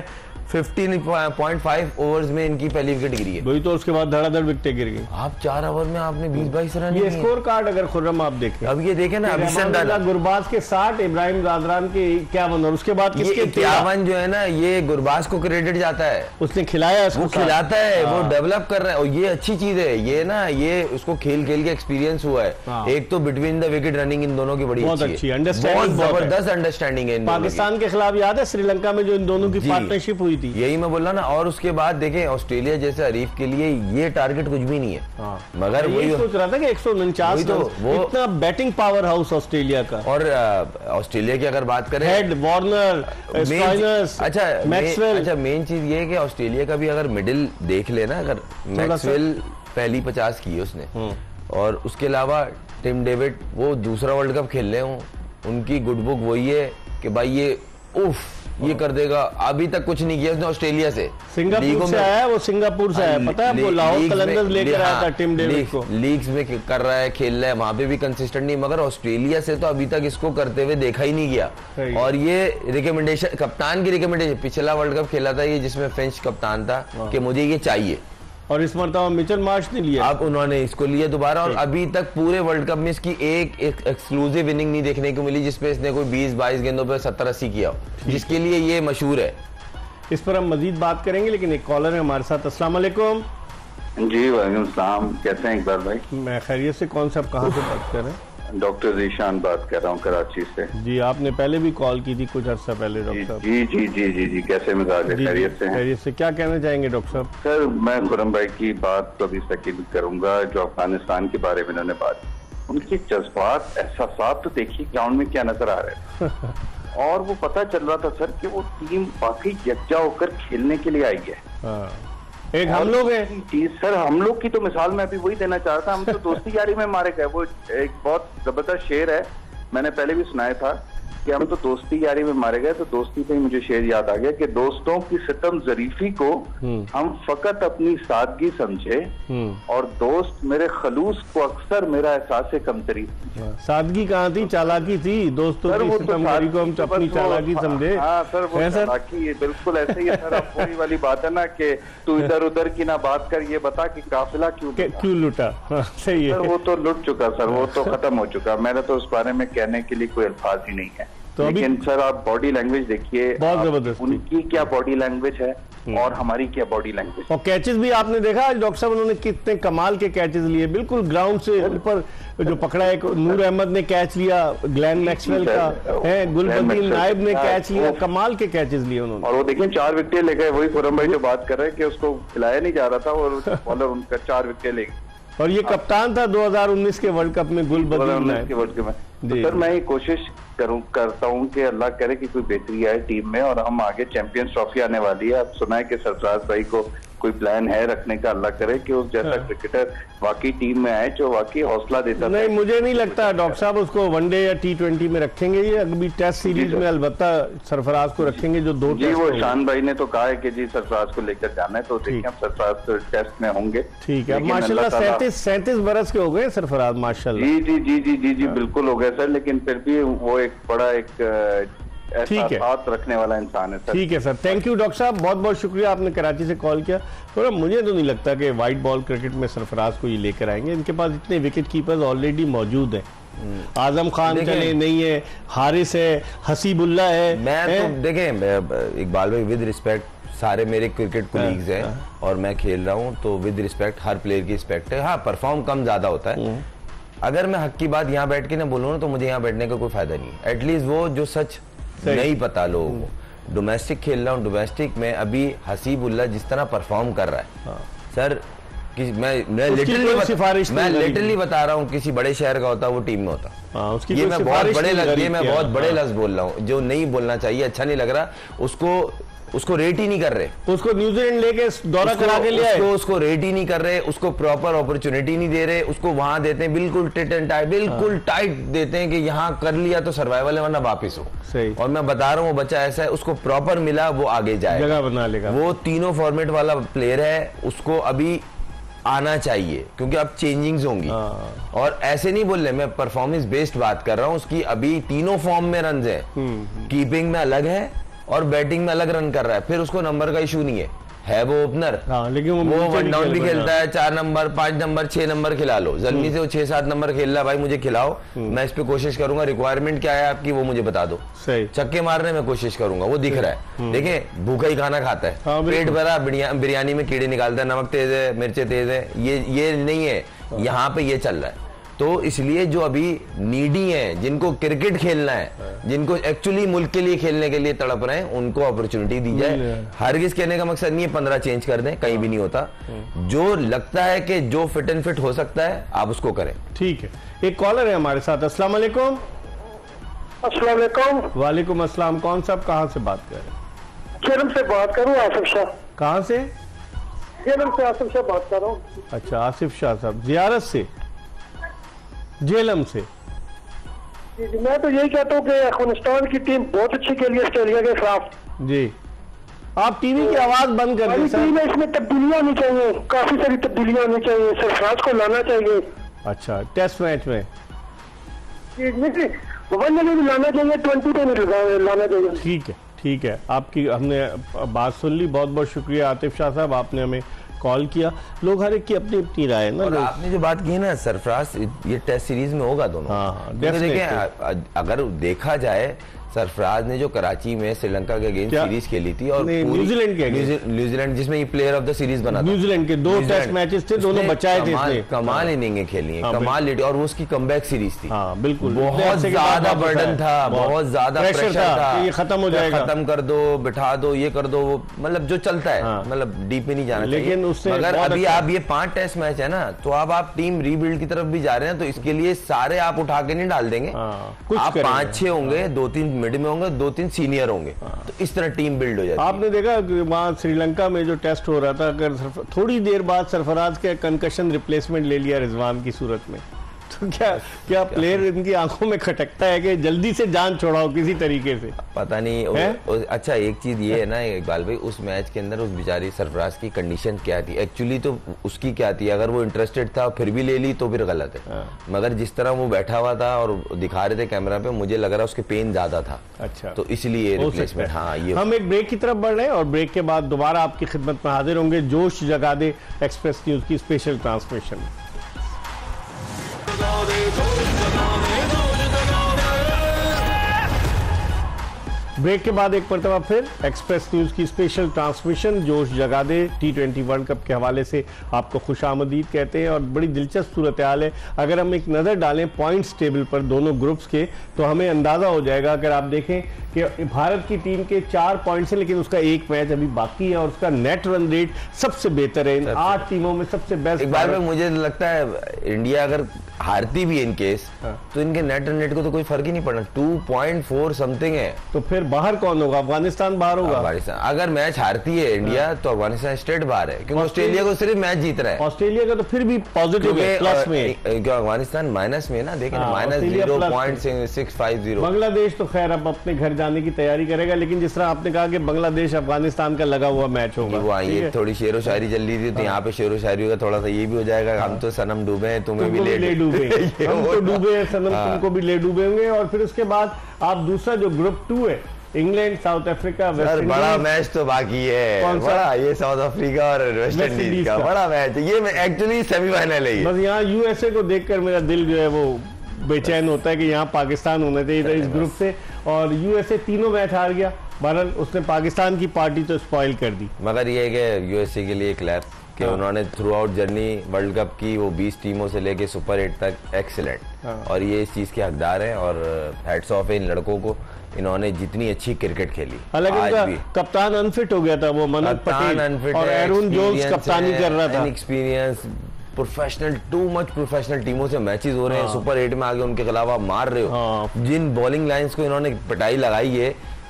पंद्रह पॉइंट पाँच ओवर्स में इनकी पहली विकेट गिरी है। वही तो, उसके बाद धड़ाधड़ विकेटें गिर गई। आप चार ओवर में आपने बीस बाईस रन। ये स्कोर कार्ड अगर खुर्रम आप देखें, अब ये देखें ना, अभिषेक गुरबाज के साठ, इब्राहिम जादरान के इक्यावन, और उसके बाद किसके इक्यावन जो है ना, ये गुरबाज को क्रेडिट जाता है। उसने खिलाया, वो खिलाता है, वो डेवलप कर रहा है, और ये अच्छी चीज है। ये ना, ये उसको खेल खेल के एक्सपीरियंस हुआ है। एक तो बिटवीन द विकेट रनिंग इन दोनों की बड़ी अच्छी है, जबरदस्त अंडरस्टैंडिंग है। पाकिस्तान के खिलाफ याद है श्रीलंका में जो इन दोनों की पार्टनरशिप हुई थी, यही मैं बोल रहा ना। और उसके बाद देखें, ऑस्ट्रेलिया जैसे हरीफ के लिए ये टारगेट कुछ भी नहीं है। हाँ। मगर वही सोच रहा था कि एक सौ उनचास तो वो इतना बैटिंग पावर हाउस ऑस्ट्रेलिया का। और ऑस्ट्रेलिया की अगर बात करें, हेड, वार्नर, स्टॉइनर्स, अच्छा मैक्सवेल। अच्छा मेन चीज ये है कि ऑस्ट्रेलिया का भी अगर मिडिल देख लेना, अगर मैक्सवेल पहली पचास की है उसने, और उसके अलावा टिम डेविड वो दूसरा वर्ल्ड कप खेल रहे हो, उनकी गुड बुक वही है कि भाई ये उफ ये कर देगा। अभी तक कुछ नहीं किया उसने ऑस्ट्रेलिया से। सिंगापुर से आया, वो सिंगापुर से आया, पता है आपको, लाहौर कलंदर्स लेकर आया था टिम डेविड को। लीग्स में कर रहा है, खेल रहा है, वहां पे भी कंसिस्टेंट नहीं, मगर ऑस्ट्रेलिया से तो अभी तक इसको करते हुए देखा ही नहीं गया। और ये रिकमेंडेशन, कप्तान की रिकमेंडेशन, पिछला वर्ल्ड कप खेला था ये जिसमें फ्रेंच कप्तान था कि मुझे ये चाहिए, और इस मरतबा मिचेल मार्श ने लिया। अब उन्होंने इसको लिया दोबारा, और अभी तक पूरे वर्ल्ड कप में इसकी एक एक्सक्लूसिव इनिंग नहीं देखने को मिली जिसपे इसने कोई बीस बाईस गेंदों पे सत्तर अस्सी किया हो, जिसके लिए ये मशहूर है। इस पर हम मजीद बात करेंगे, लेकिन एक कॉलर है हमारे साथ। अस्सलाम वालेकुम। जी वालेकुम सलाम, कैसे हैं इकबाल भाई? मैं खैरियत से। कौन से आप कहाँ से बात कर रहे हैं? डॉक्टर जीशान बात कर रहा हूँ कराची से। जी, आपने पहले भी कॉल की थी कुछ अर्सा पहले डॉक्टर। जी जी जी जी जी कैसे मिजाज है? खैरियत से हैं? खैरियत से। क्या कहना चाहेंगे डॉक्टर साहब? सर, मैं खुरम भाई की बात को भी तकीद करूंगा, जो अफगानिस्तान के बारे में उन्होंने बात, उनके जज्बात, एहसास तो देखिए ग्राउंड में क्या नजर आ रहे हैं। और वो पता चल रहा था सर कि वो टीम वाकई यकजा होकर खेलने के लिए आई है। एक हम लोग हैं सर, हम लोग की तो मिसाल मैं अभी वही देना चाह रहा था। हम तो दोस्ती यारी में मारे गए। वो एक बहुत जबरदस्त शेर है, मैंने पहले भी सुनाया था कि हम तो दोस्ती यारी में मारे गए। तो दोस्ती पे मुझे शेर याद आ गया कि दोस्तों की सितम जरीफी को हम फकत अपनी सादगी समझे, और दोस्त मेरे खलूस को अक्सर मेरा एहसास कमतरी। सादगी कहाँ थी, चालाकी थी। दोस्तों की सितम जरीफी को हम अपनी चालाकी समझे। हाँ सर, वो चालाकी बिल्कुल ऐसे ही है सर। अब वही वाली बात है ना कि तू इधर उधर की ना बात कर, ये बता कि काफिला क्यों क्यों लुटा। सही है, वो तो लुट चुका सर, वो तो खत्म हो चुका। मैंने तो उस बारे में कहने के लिए कोई अल्फाज ही नहीं है। तो लेकिन सर आप बॉडी लैंग्वेज देखिए, बहुत जबरदस्त, उनकी क्या बॉडी लैंग्वेज है और हमारी क्या बॉडी लैंग्वेज। और कैचेस भी आपने देखा आज डॉक्टर साहब, उन्होंने कितने कमाल के कैचेस लिए, बिल्कुल ग्राउंड से ऊपर जो पकड़ा है। नूर अहमद ने कैच लिया, ग्लेन मैक्सवेल का है, गुलबदीन नाइब ने कैच लिया, कमाल के कैचेस लिए उन्होंने। और वो देखिए चार विकेट ले गए। वही खुरम भाई जो बात कर रहे हैं कि उसको खिलाया नहीं जा रहा था और बॉलर उनका चार विकेट ले गए। और ये कप्तान था दो हज़ार उन्नीस के वर्ल्ड कप में, गुलबदीन नाइब के वर्ल्ड कप में। तो सर मैं ये कोशिश करूं करता हूं कि अल्लाह करे कि कोई बेहतरी आए टीम में, और हम आगे चैंपियंस ट्रॉफी आने वाली है। अब सुना है कि सरफराज भाई को कोई प्लान है रखने का। अल्लाह करे कि उस जैसा क्रिकेटर वाकई टीम में आए जो वाकई हौसला देता। नहीं, मुझे नहीं लगता डॉक्टर साहब उसको वनडे या टी ट्वेंटी में रखेंगे। ये अभी टेस्ट सीरीज में अलबत्ता सरफराज को रखेंगे, जो दो जी वो शान भाई ने तो कहा है कि जी सरफराज को लेकर जाना है। तो देखिए हम सरफराज टेस्ट में होंगे। ठीक है, माशाल्लाह सैंतीस सैंतीस बरस के हो गए सरफराज माशाल्लाह। जी जी जी जी जी जी बिल्कुल हो गए सर, लेकिन फिर भी वो एक बड़ा एक ठीक है हाथ रखने वाला इंसान है सर। ठीक है सर, थैंक यू डॉक्टर साहब, बहुत बहुत शुक्रिया, आपने कराची से कॉल किया। थोड़ा मुझे तो नहीं लगता कि वाइट बॉल क्रिकेट में सरफराज को ये लेकर आएंगे। इनके पास इतने विकेट कीपर्स ऑलरेडी मौजूद हैं। आजम खान चले नहीं है, हारिस है, हसीबुल्ला है। मैं तो देखें इकबाल भाई, विद रिस्पेक्ट सारे मेरे क्रिकेट कोलीग्स हैं और मैं खेल रहा हूँ, तो विद रिस्पेक्ट हर प्लेयर की रिस्पेक्ट है। हाँ, परफॉर्म कम ज्यादा होता है। अगर मैं हक की बात यहाँ बैठ के ना बोलूँ ना, तो मुझे यहाँ बैठने का कोई फायदा नहीं है। एटलीस्ट वो जो सच नहीं पता लोगों को। डोमेस्टिक खेल रहा हूँ, डोमेस्टिक में अभी हसीबुल्ला जिस तरह परफॉर्म कर रहा है, हाँ। सर कि मैं मैं लिटरली सिफारिश मैं लिटरली बता रहा हूँ, किसी बड़े शहर का होता वो टीम में होता। हाँ, उसकी ये मैं बहुत बड़े लग ये मैं बहुत बड़े लफ्ज बोल रहा हूँ, जो नहीं बोलना चाहिए, अच्छा नहीं लग रहा उसको। उसको रेट ही नहीं कर रहे। उसको न्यूजीलैंड लेके दौरा करा के लिया है, उसको उसको रेट ही नहीं कर रहे, उसको प्रॉपर अपॉर्चुनिटी नहीं दे रहे, उसको वहां देते हैं बिल्कुल टिट एंड टाइट, बिल्कुल टाइट देते हैं कि यहाँ कर लिया तो सर्वाइवल है वरना वापिस हो। सही। और मैं बता रहा हूँ वो बच्चा ऐसा है, उसको प्रॉपर मिला वो आगे जाए, जगह बना लेगा। वो तीनों फॉर्मेट वाला प्लेयर है, उसको अभी आना चाहिए क्योंकि अब चेंजिंग्स होंगी। और ऐसे नहीं बोल रहे, मैं परफॉर्मेंस बेस्ड बात कर रहा हूँ, उसकी अभी तीनों फॉर्म में रन है, कीपिंग में अलग है और बैटिंग में अलग रन कर रहा है, फिर उसको नंबर का इशू नहीं है, है वो ओपनर। हाँ, लेकिन वो, वो वन डाउन भी खेलता है, चार नंबर, पांच नंबर, छह नंबर खिला लो, जल्दी से वो छह सात नंबर खेल रहा है, भाई मुझे खिलाओ, मैं इस पे कोशिश करूंगा, रिक्वायरमेंट क्या है आपकी वो मुझे बता दो, सही चक्के मारने में कोशिश करूंगा, वो दिख रहा है। देखिए भूखा ही खाना खाता है, हाँ, पेट भरा बिरयानी में कीड़े निकालता है, नमक तेज है, मिर्चे तेज है, ये ये नहीं है, यहाँ पे ये चल रहा है। तो इसलिए जो अभी नीडी हैं, जिनको क्रिकेट खेलना है, जिनको एक्चुअली मुल्क के लिए खेलने के लिए तड़प रहे हैं, उनको अपॉर्चुनिटी दी जाए। हरगिज कहने का मकसद नहीं है पंद्रह चेंज कर दें, कहीं भी नहीं होता, जो लगता है कि जो फिट एंड फिट हो सकता है आप उसको करें। ठीक है, एक कॉलर है हमारे साथ। अस्सलाम वालेकुम। अस्सलाम वालेकुम। वालेकुम अस्सलाम। कौन साहब, कहाँ से बात कर रहे हैं? जेलम से बात करूँ, आसिफ शाह। कहाँ से? जेलम से आसिफ शाह बात कर रहा हूँ। अच्छा, आसिफ शाह साहब जियारत से, जेलम से। जी जी, मैं तो यही कहता हूँ कि अफगानिस्तान की टीम बहुत अच्छी खेली ऑस्ट्रेलिया के खिलाफ। जी, आप टीवी की आवाज बंद कर दें टीम में, इसमें तब्दीलियां होनी चाहिए, काफी सारी तब्दीलियां होनी चाहिए, सरफराज को लाना चाहिए। अच्छा, टेस्ट मैच में वन में भी लाना चाहिए, ट्वेंटी पे भी लाना चाहिए। ठीक है, ठीक है, आपकी हमने बात सुन ली। बहुत बहुत शुक्रिया आतिफ शाह साहब, आपने हमें कॉल किया। लोग हर एक की अपनी अपनी राय है ना। और आपने जो बात की ना सरफराज, ये टेस्ट सीरीज में होगा दोनों। हाँ, देखिए अगर देखा जाए, सरफराज ने जो कराची में श्रीलंका के अगेंस्ट सीरीज खेली थी और न्यूजीलैंड के न्यूजीलैंड जिसमें ये प्लेयर ऑफ द सीरीज बना था, न्यूजीलैंड के दो टेस्ट मैचेस थे, दोनों बचाए थे इसने। कमाल इनिंग खेली है, कमाल लीड, और वो उसकी कमबैक सीरीज थी। हाँ, बिल्कुल, बहुत ज्यादा बर्डन था, बहुत ज्यादा प्रेशर था, ये खत्म हो जाएगा, खत्म कर दो, बिठा दो, ये कर दो, मतलब जो चलता है, मतलब डीप में नहीं जाना चाहिए। लेकिन उससे अगर अभी आप ये पांच टेस्ट मैच है ना, तो अब आप टीम रीबिल्ड की तरफ भी जा रहे हैं, तो इसके लिए सारे आप उठा के नहीं डाल देंगे, आप पांच छह होंगे, दो तीन मिड में होंगे, दो तीन सीनियर होंगे, तो इस तरह टीम बिल्ड हो जाती है। आपने देखा कि वहां श्रीलंका में जो टेस्ट हो रहा था, अगर थोड़ी देर बाद सरफराज के कंकशन रिप्लेसमेंट ले लिया रिजवान की सूरत में, तो क्या क्या प्लेयर इनकी आंखों में खटकता है कि जल्दी से जान छोड़ाओ किसी तरीके से? पता नहीं। उ, उ, अच्छा, एक चीज ये है ना इकबाल भाई, उस मैच के अंदर उस बेचारी सरफराज की कंडीशन क्या थी एक्चुअली, तो उसकी क्या थी, अगर वो इंटरेस्टेड था फिर भी ले ली तो फिर गलत है। मगर जिस तरह वो बैठा हुआ था और दिखा रहे थे कैमरा पे, मुझे लग रहा है उसके पेन ज्यादा था। अच्छा, तो इसलिए रिप्लेसमेंट। हाँ, ये हम एक ब्रेक की तरफ बढ़ रहे हैं और ब्रेक के बाद दोबारा आपकी खिदमत में हाजिर होंगे जोश जगा दे एक्सप्रेस न्यूज की स्पेशल ट्रांसमिशन। ब्रेक के बाद एक मरतबा फिर एक्सप्रेस न्यूज की स्पेशल ट्रांसमिशन जोश जगा दे टी ट्वेंटी वर्ल्ड कप के हवाले से आपको खुशामदीद कहते हैं। और बड़ी दिलचस्प सूरत हाल है, अगर हम एक नज़र डालें पॉइंट्स टेबल पर दोनों ग्रुप्स के, तो हमें अंदाज़ा हो जाएगा। अगर आप देखें कि भारत की टीम के चार पॉइंट्स हैं, लेकिन उसका एक मैच अभी बाकी है और उसका नेट रन रेट सबसे बेहतर है इन आठ टीमों में, सबसे बेस्ट। एक बार में मुझे लगता है इंडिया अगर हारती भी इन केस, तो इनके नेट रन रेट को तो कोई फर्क ही नहीं पड़ना, टू पॉइंट फोर समथिंग है। तो फिर बाहर कौन होगा? अफगानिस्तान बाहर होगा। अफगानिस्तान अगर मैच हारती है इंडिया, तो अफगानिस्तान स्ट्रेट बाहर है, क्योंकि ऑस्ट्रेलिया को सिर्फ मैच जीत रहा है। ऑस्ट्रेलिया का तो फिर भी पॉजिटिव है, प्लस में, क्योंकि अफगानिस्तान माइनस में ना, देखें minus zero point six five zero. Bangladesh तो खैर अब अपने घर जाने की तैयारी करेगा, लेकिन जिस तरह आपने कहा कि बांग्लादेश अफगानिस्तान का लगा हुआ मैच होगा, वो ये थोड़ी शेरो शायरी चल रही थी, तो यहाँ पे शेरो शायरी का थोड़ा सा ये भी हो जाएगा, हम तो सनम डूबे हैं, तुम्हें भी ले डूबे, हम तो डूबे हैं सनम, तुमको भी ले डूबे होंगे। और फिर उसके बाद आप दूसरा जो ग्रुप टू है, England, South Africa, West Indies. बड़ा मैच तो बाकी है। कौन सा? बड़ा, ये साउथ अफ्रीका और वेस्ट इंडीज का बड़ा मैच है, ये एक्चुअली सेमीफाइनल है। बस यहाँ यूएसए को देखकर मेरा दिल जो है वो बेचैन होता है कि यहाँ पाकिस्तान होना चाहिए इस ग्रुप से, और यूएसए तीनों मैच हार गया। बहरहाल उसने पाकिस्तान की पार्टी तो स्पॉइल कर दी। मगर ये है कि यूएसए के लिए क्लैप कि हाँ। उन्होंने throughout journey World Cup की, वो बीस टीमों से लेके सुपर एट तक एक्सीलेंट, हाँ। और ये इस चीज के हकदार हैं, और हैट्स ऑफ है इन लड़कों को, इन्होंने जितनी अच्छी क्रिकेट खेली। हालांकि कप्तान अनफिट हो गया था, वो मनोज पटेल, और अरुण जोन्स कप्तानी कर रहा था। Experience, professional, too much professional टीमों से मैचेस हो रहे हैं, सुपर एट में आगे उनके खिलाफ आप मार रहे हो। जिन बॉलिंग लाइंस को इन्होंने पिटाई लगाई है,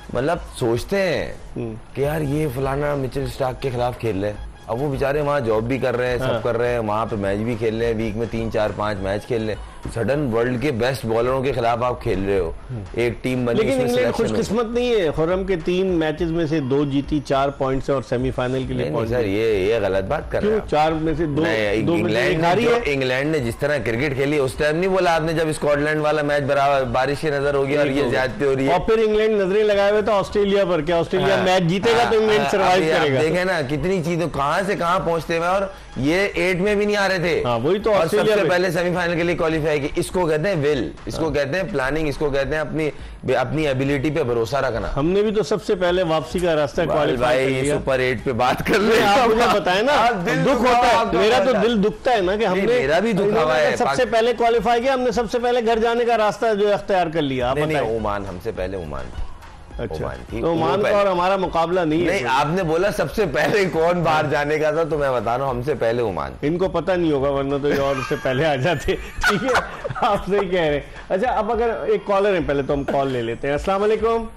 मतलब सोचते हैं कि यार ये फलाना मिचेल स्टार्क के खिलाफ खेल रहे हैं, अब वो बेचारे वहाँ जॉब भी कर रहे हैं, सब कर रहे हैं, वहाँ पे मैच भी खेल रहे हैं, वीक में तीन चार पांच मैच खेल रहे हैं, सडन वर्ल्ड के बेस्ट बॉलरों के खिलाफ आप खेल रहे हो, एक टीम बनी। लेकिन इंग्लैंड खुशकिस्मत नहीं है, खुर्रम के तीन मैचेस में से दो जीती, चार पॉइंट से और सेमीफाइनल के लिए पहुंच सर ये ये गलत बात कर रहे हैं। चार में से दो, दो इंग्लैंड ने इंग्लैंड ने जिस तरह क्रिकेट खेली उस टाइम नहीं बोला आपने, जब स्कॉटलैंड वाला मैच बराबर बारिश की नजर होगी और ये ज्यादती हो रही है, और फिर इंग्लैंड नजरें लगाए हुए था ऑस्ट्रेलिया पर, क्या ऑस्ट्रेलिया मैच जीतेगा तो इंग्लैंड सर्वाइव करेगा। देखे ना कितनी चीजों कहां से कहां पहुंचते हैं, और ये एट में भी नहीं आ रहे थे। हाँ, वही तो और सबसे पहले सेमीफाइनल के लिए क्वालिफाई की। इसको कहते हैं विल, इसको हाँ। कहते हैं प्लानिंग, इसको कहते हैं अपनी अपनी एबिलिटी पे भरोसा रखना। हमने भी तो सबसे पहले वापसी का रास्ता क्वालिफाई कर लिया। सुपर एट पे बात कर ले, आप मुझे बताएं ना, दुख होता है, मेरा तो दिल दुखता है ना कि हमने, मेरा भी दुखा हुआ है, सबसे पहले क्वालिफाई किया हमने, सबसे पहले घर जाने का रास्ता जो अख्तियार कर लिया। ओमान हमसे पहले ओमान। अच्छा, तो ओमान का और हमारा मुकाबला नहीं है। नहीं, आपने बोला सबसे पहले कौन बाहर जाने का था, तो मैं बता रहा हूँ हमसे पहले ओमान। इनको पता नहीं होगा, वरना तो ये और उससे पहले आ जाते। ठीक है, आप सही कह रहे हैं। अच्छा, अब अगर एक कॉलर है, पहले तो हम कॉल ले लेते हैं। अस्सलाम वालेकुम।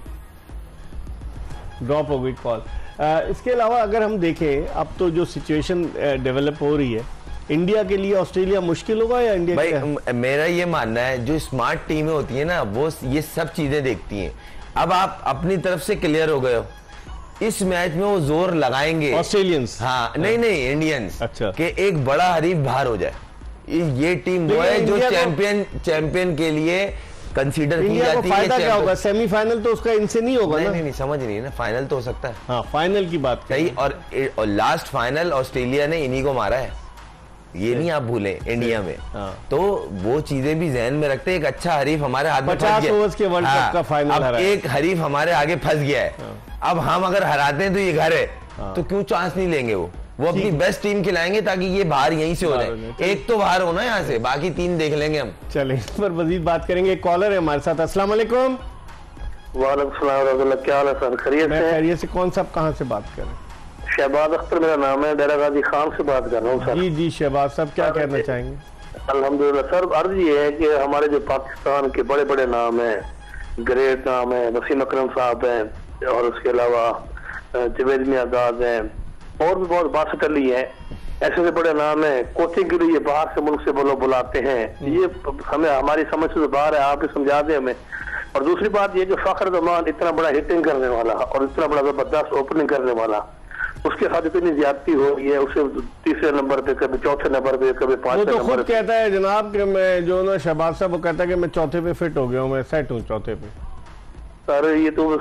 ड्रॉप हो गई कॉल। इसके अलावा अगर हम देखें, अब तो जो सिचुएशन डेवलप हो रही है, इंडिया के लिए ऑस्ट्रेलिया मुश्किल होगा या इंडिया? भाई मेरा ये मानना है, जो स्मार्ट टीमें होती है ना, वो ये सब चीजें देखती हैं। अब आप अपनी तरफ से क्लियर हो गए हो, इस मैच में वो जोर लगाएंगे ऑस्ट्रेलियंस। हाँ, नहीं नहीं इंडियंस। अच्छा, कि एक बड़ा हरीफ बाहर हो जाए। ये टीम वो है जो चैंपियन चैंपियन के लिए कंसीडर की जाती है। फायदा क्या होगा? सेमीफाइनल तो उसका इनसे नहीं होगा। नहीं, ना? नहीं नहीं समझ नहीं है ना, फाइनल तो हो सकता है। हाँ, फाइनल की बात सही। और, और लास्ट फाइनल ऑस्ट्रेलिया ने इन्हीं को मारा है, ये नहीं आप भूलें, इंडिया में। हाँ। तो वो चीजें भी जहन में रखते हैं, एक अच्छा हरीफ हमारे हाथ में पचास ओवर्स के वर्ल्ड कप का फाइनल अब एक हरीफ हमारे आगे फंस गया है। हाँ। अब हम अगर हराते हैं तो ये घर है। हाँ। तो क्यों चांस नहीं लेंगे? वो वो अपनी बेस्ट टीम खिलाएंगे ताकि ये बाहर यहीं से हो जाए। एक तो बाहर होना यहाँ से, बाकी तीन देख लेंगे हम। चले, इस पर मजीद बात करेंगे। कॉलर है हमारे साथ। अस्सलाम वालेकुम। वालेकुम सलाम, क्या हाल है सर? खैरियत से? खैरियत से। कौन साहब कहाँ से बात कर रहे हैं? शहबाज अख्तर मेरा नाम है, डेरा गाजी खान से बात कर रहा हूँ सर। जी जी शहबाज साहब, क्या कहना चाहेंगे? अल्हम्दुलिल्लाह सर, अर्ज ये है कि हमारे जो पाकिस्तान के बड़े बड़े नाम हैं, ग्रेट नाम है, वसीम अकरम साहब हैं, और उसके अलावा जवेद मियादाद हैं, और भी बहुत बासठ अली हैं, ऐसे से बड़े नाम है। कोचिंग के लिए बाहर से मुल्क से बोलो बुलाते हैं, ये हमें हमारी समझ से बाहर है, आप ही समझा दें हमें। और दूसरी बात ये, जो फखर जमान इतना बड़ा हिटिंग करने वाला और इतना बड़ा जबरदस्त ओपनिंग करने वाला, उसके साथ इतनी ज्यादती हो रही है, उसे तीसरे नंबर पे, कभी चौथे नंबर पे, कभी पांचवें नंबर पे। वो तो खुद कहता है जनाब कि मैं जो ना शहबाज साहब, वो कहता है कि मैं चौथे पे फिट हो गया हूँ, मैं सेट हूँ चौथे पे। सर ये तो वो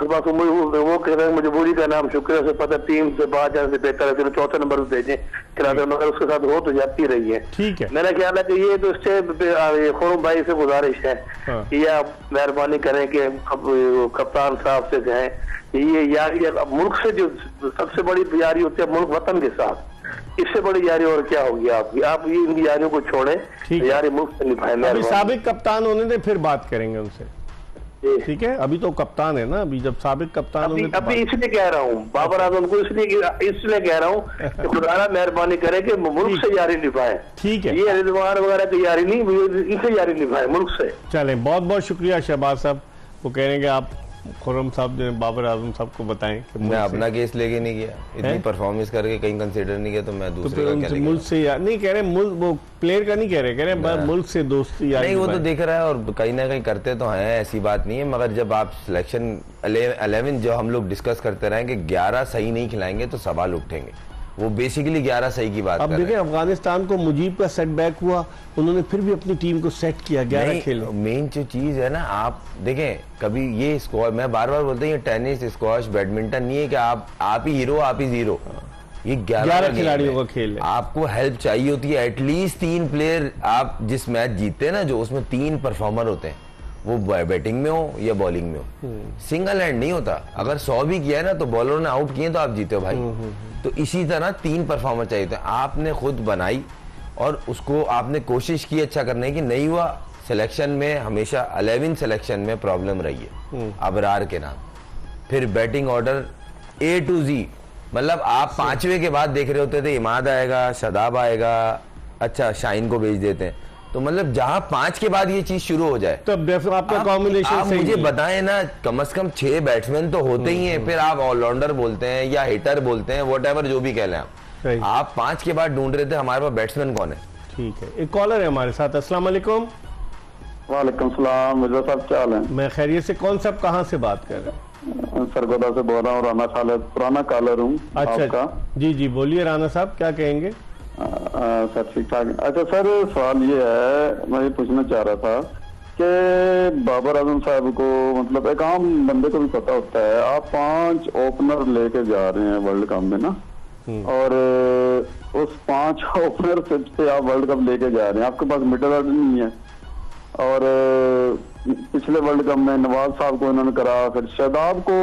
कह रहे हैं मजबूरी का नाम शुक्र है, उसे पता टीम से बाहर जाने से बेहतर है कि चौथे नंबर पे भेजें खिलाते, मगर उसके साथ हो तो जाती रही है। ठीक है, मेरा ख्याल है कि ये तो इससे खुर्रम भाई से गुजारिश है कि आप मेहरबानी करें कि कप्तान साहब से कहें, ये यारी मुल्क से जो सबसे बड़ी यारी होती है मुल्क वतन के साथ, इससे बड़ी यारी और क्या होगी आपकी? आप ये इन यारियों को छोड़ें, यारी मुल्क से निभाएं। साबिक कप्तान होने दे, फिर बात करेंगे उनसे। ठीक है, अभी तो कप्तान है ना, अभी जब साबिक कप्तान अभी, अभी इसलिए कह रहा हूँ बाबर आजम को, इसलिए इसलिए कह रहा हूँ कि खुदा मेहरबानी करे कि मुल्क से यारी निभाए। ठीक है, ये रिजवान वगैरह की यारी नहीं, इनसे यारी निभाए मुल्क से। चले, बहुत बहुत शुक्रिया शहबाज साहब। वो कह रहे हैं कि आप खुर्रम साहब जो बाबर आजम साहब को बताएं कि मैं अपना केस लेके नहीं गया, इतनी परफॉर्मेंस करके कहीं कंसीडर नहीं किया, तो मैं दूसरे का क्या लेके? मुल्क से यार नहीं कह रहे, मुल्क वो प्लेयर का नहीं कह रहे, कह रहे हैं मुल्क से दोस्ती यार नहीं, वो तो देख रहा है और कहीं ना कहीं करते तो हैं, ऐसी बात नहीं है। मगर जब आप सिलेक्शन इलेवन जो हम लोग डिस्कस करते रहेंगे, ग्यारह सही नहीं खिलाएंगे तो सवाल उठेंगे। वो बेसिकली ग्यारह सही की बात अब देखें, अफगानिस्तान को मुजीब का सेटबैक हुआ, उन्होंने फिर भी अपनी टीम को सेट किया, ग्यारह खेले। मेन जो चीज है ना, आप देखें कभी ये स्क्वाश, मैं बार बार बोलता हूँ, ये टेनिस, स्क्वाश, बैडमिंटन नहीं है कि आप आप ही हीरो, आप ही जीरो। ये ग्यारह खिलाड़ियों का खेल है। आपको हेल्प चाहिए होती है, एटलीस्ट तीन प्लेयर। आप जिस मैच जीतते हैं ना, जो उसमें तीन परफॉर्मर होते हैं, वो बैटिंग में हो या बॉलिंग में हो, सिंगल हैंड नहीं होता। अगर सौ भी किया है ना, तो बॉलरों ने आउट किए तो आप जीते हो भाई। तो इसी तरह तीन परफॉर्मर चाहिए थे, आपने खुद बनाई और उसको आपने कोशिश की अच्छा करने की, नहीं हुआ। सिलेक्शन में हमेशा इलेवन सिलेक्शन में प्रॉब्लम रही है अबरार के नाम। फिर batting order A to Z, मतलब आप पांचवे के बाद देख रहे होते थे इमाद आएगा, शदाब आएगा, अच्छा शाहीन को भेज देते हैं। तो मतलब जहां पांच के बाद ये चीज शुरू हो जाए तो आपका कॉम्बिनेशन आप मुझे बताएं ना, कम से कम छह बैट्समैन तो होते ही हैं, फिर आप ऑलराउंडर बोलते हैं या हिटर बोलते हैं, व्हाटएवर जो भी कह लें आप आप पांच के बाद ढूंढ रहे थे हमारे पास बैट्समैन कौन है। ठीक है, एक कॉलर है हमारे साथ। अस्सलाम वालेकुम। वालेकुम सलाम, मिर्जा साहब क्या हाल है? मैं खैरियत से। कौन साहब कहाँ से बात कर रहे हैं? सरगोदा से बोल रहा हूँ, राना खालिद, पुराना कॉलर हूँ। अच्छा आपका? जी जी बोलिए राना साहब, क्या कहेंगे? सर ठीक ठाक। अच्छा सर, सवाल ये है, मैं ये पूछना चाह रहा था कि बाबर आजम साहब को, मतलब एक आम बंदे को भी पता होता है, आप पांच ओपनर लेके जा रहे हैं वर्ल्ड कप में ना, और उस पांच ओपनर से आप वर्ल्ड कप लेके जा रहे हैं, आपके पास मिडल ऑर्डर नहीं है। और पिछले वर्ल्ड कप में नवाज साहब को इन्होंने करा, फिर शादाब को,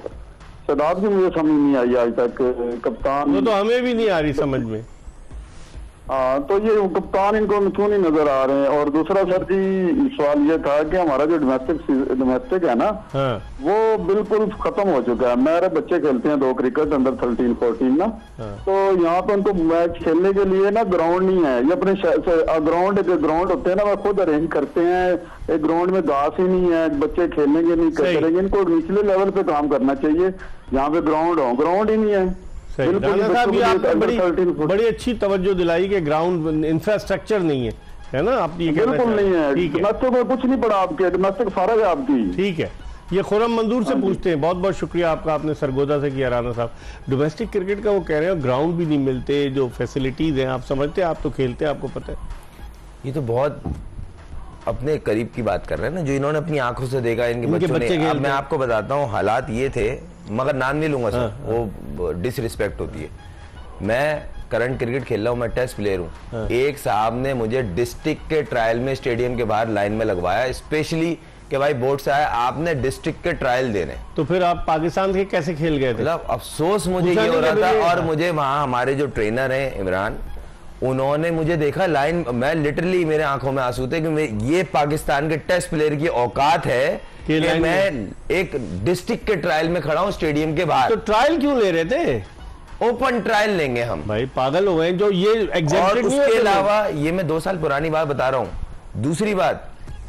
शादाब की मुझे समझ नहीं आई आज तक, कप्तान। वो तो हमें भी नहीं आ रही समझ में। हाँ, तो ये कप्तान इनको क्यों नहीं नजर आ रहे हैं? और दूसरा सर जी सवाल ये था कि हमारा जो डोमेस्टिक डोमेस्टिक है ना, हाँ। वो बिल्कुल खत्म हो चुका है। मेरे बच्चे खेलते हैं दो क्रिकेट अंडर थर्टीन फोर्टीन ना, हाँ। तो यहाँ पे उनको मैच खेलने के लिए ना ग्राउंड नहीं है। ये अपने ग्राउंड ग्राउंड होते हैं ना, वो खुद अरेंज करते हैं। एक ग्राउंड में घास ही नहीं है, बच्चे खेलेंगे नहीं करेंगे। इनको निचले लेवल पे काम करना चाहिए, यहाँ पे ग्राउंड हो, ग्राउंड ही नहीं है। राना साहब ये आपने बड़ी बड़ी अच्छी तवज्जो दिलाई कि ग्राउंड इंफ्रास्ट्रक्चर नहीं है, है ना? आप ये बिल्कुल नहीं है। ठीक है, डोमेस्टिक में कुछ नहीं पड़ा आपके, डोमेस्टिक फारग है आपकी। ठीक है, ये खुरम मंजूर से पूछते हैं। बहुत बहुत शुक्रिया आपका, आपने सरगोदा से किया राना साहब। डोमेस्टिक क्रिकेट का वो कह रहे हैं ग्राउंड भी नहीं मिलते, जो फैसिलिटीज हैं आप समझते हैं, आप तो खेलते हैं, आपको पता है। ये तो बहुत अपने करीब की बात कर रहे हैं ना, जो इन्होंने अपनी आंखों से देखा इनके, इनके बच्चों बच्चे ने। अब मैं आपको बताता हूँ हालात ये थे, मगर नाम नहीं लूंगा सर, हाँ, वो डिसरिस्पेक्ट होती है। मैं करंट क्रिकेट खेल रहा हूँ, मैं टेस्ट प्लेयर हूँ, हाँ। एक साहब ने मुझे डिस्ट्रिक्ट के ट्रायल में स्टेडियम के बाहर लाइन में लगवाया, स्पेशली कि भाई बोर्ड से आया, आपने डिस्ट्रिक्ट के ट्रायल देने। तो फिर आप पाकिस्तान के कैसे खेल गए थे? मतलब अफसोस मुझे ये हो रहा था। और मुझे वहाँ हमारे जो ट्रेनर हैं इमरान, उन्होंने मुझे देखा लाइन, मैं लिटरली मेरे आंखों में आंसू थे कि ये पाकिस्तान के टेस्ट प्लेयर की औकात है कि मैं एक डिस्ट्रिक्ट के ट्रायल में खड़ा हूँ स्टेडियम के बाहर। तो ट्रायल क्यों ले रहे थे? ओपन ट्रायल लेंगे हम। भाई पागल हो गए जो ये एग्जैक्टली। उसके अलावा ये मैं दो साल पुरानी बात बता रहा हूँ। दूसरी बात,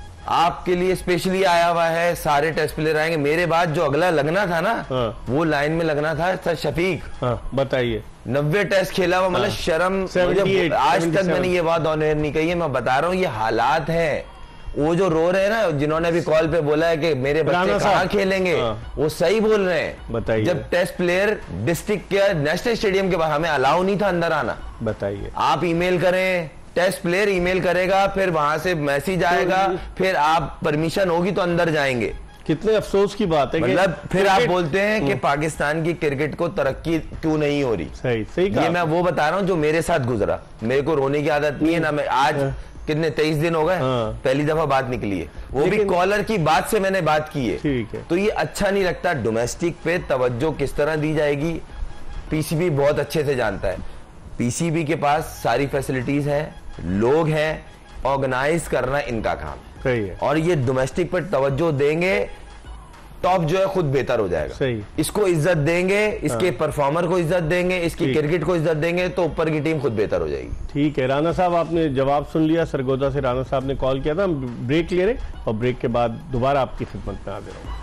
आपके लिए स्पेशली आया हुआ है, सारे टेस्ट प्लेयर आएंगे। मेरे बाद जो अगला लगना था ना, हाँ। वो लाइन में लगना था सर शफीक। हाँ, बताइए। नब्बे टेस्ट खेला हुआ, मतलब हाँ। शर्म, मुझे आज तक मैंने ये बात ऑन एयर नहीं कही है। मैं बता रहा हूँ ये हालात है। वो जो रो रहे हैं ना, जिन्होंने अभी कॉल पे बोला है कि मेरे बच्चे कहाँ खेलेंगे, हाँ। वो सही बोल रहे हैं। बताइए। जब टेस्ट प्लेयर डिस्ट्रिक्ट के नेशनल स्टेडियम के बाहर, हमें अलाउ नहीं था अंदर आना। बताइए। आप ईमेल करें, टेस्ट प्लेयर ईमेल करेगा, फिर वहां से मैसेज आएगा, तो फिर आप परमिशन होगी तो अंदर जाएंगे। कितने अफसोस की बात है। मतलब फिर आप बोलते हैं कि पाकिस्तान की क्रिकेट को तरक्की क्यों नहीं हो रही। सही सही ये मैं वो बता रहा हूँ जो मेरे साथ गुजरा। मेरे को रोने की आदत नहीं है ना, मैं आज कितने तेईस दिन हो गए, हाँ। पहली दफा बात निकली है, वो भी कॉलर की बात से मैंने बात की है। ठीक है। तो ये अच्छा नहीं लगता। डोमेस्टिक पे तवज्जो किस तरह दी जाएगी, पीसीबी बहुत अच्छे से जानता है। पीसीबी के पास सारी फैसिलिटीज है, लोग हैं, ऑर्गेनाइज करना इनका काम सही है। और ये डोमेस्टिक पर तवज्जो देंगे, टॉप जो है खुद बेहतर हो जाएगा। सही। इसको इज्जत देंगे, इसके हाँ। परफॉर्मर को इज्जत देंगे, इसकी क्रिकेट को इज्जत देंगे, तो ऊपर की टीम खुद बेहतर हो जाएगी। ठीक है राना साहब, आपने जवाब सुन लिया। सरगोदा से राना साहब ने कॉल किया था। हम ब्रेक ले रहे और ब्रेक के बाद दोबारा आपकी खिदमत में हाजिर हूँ।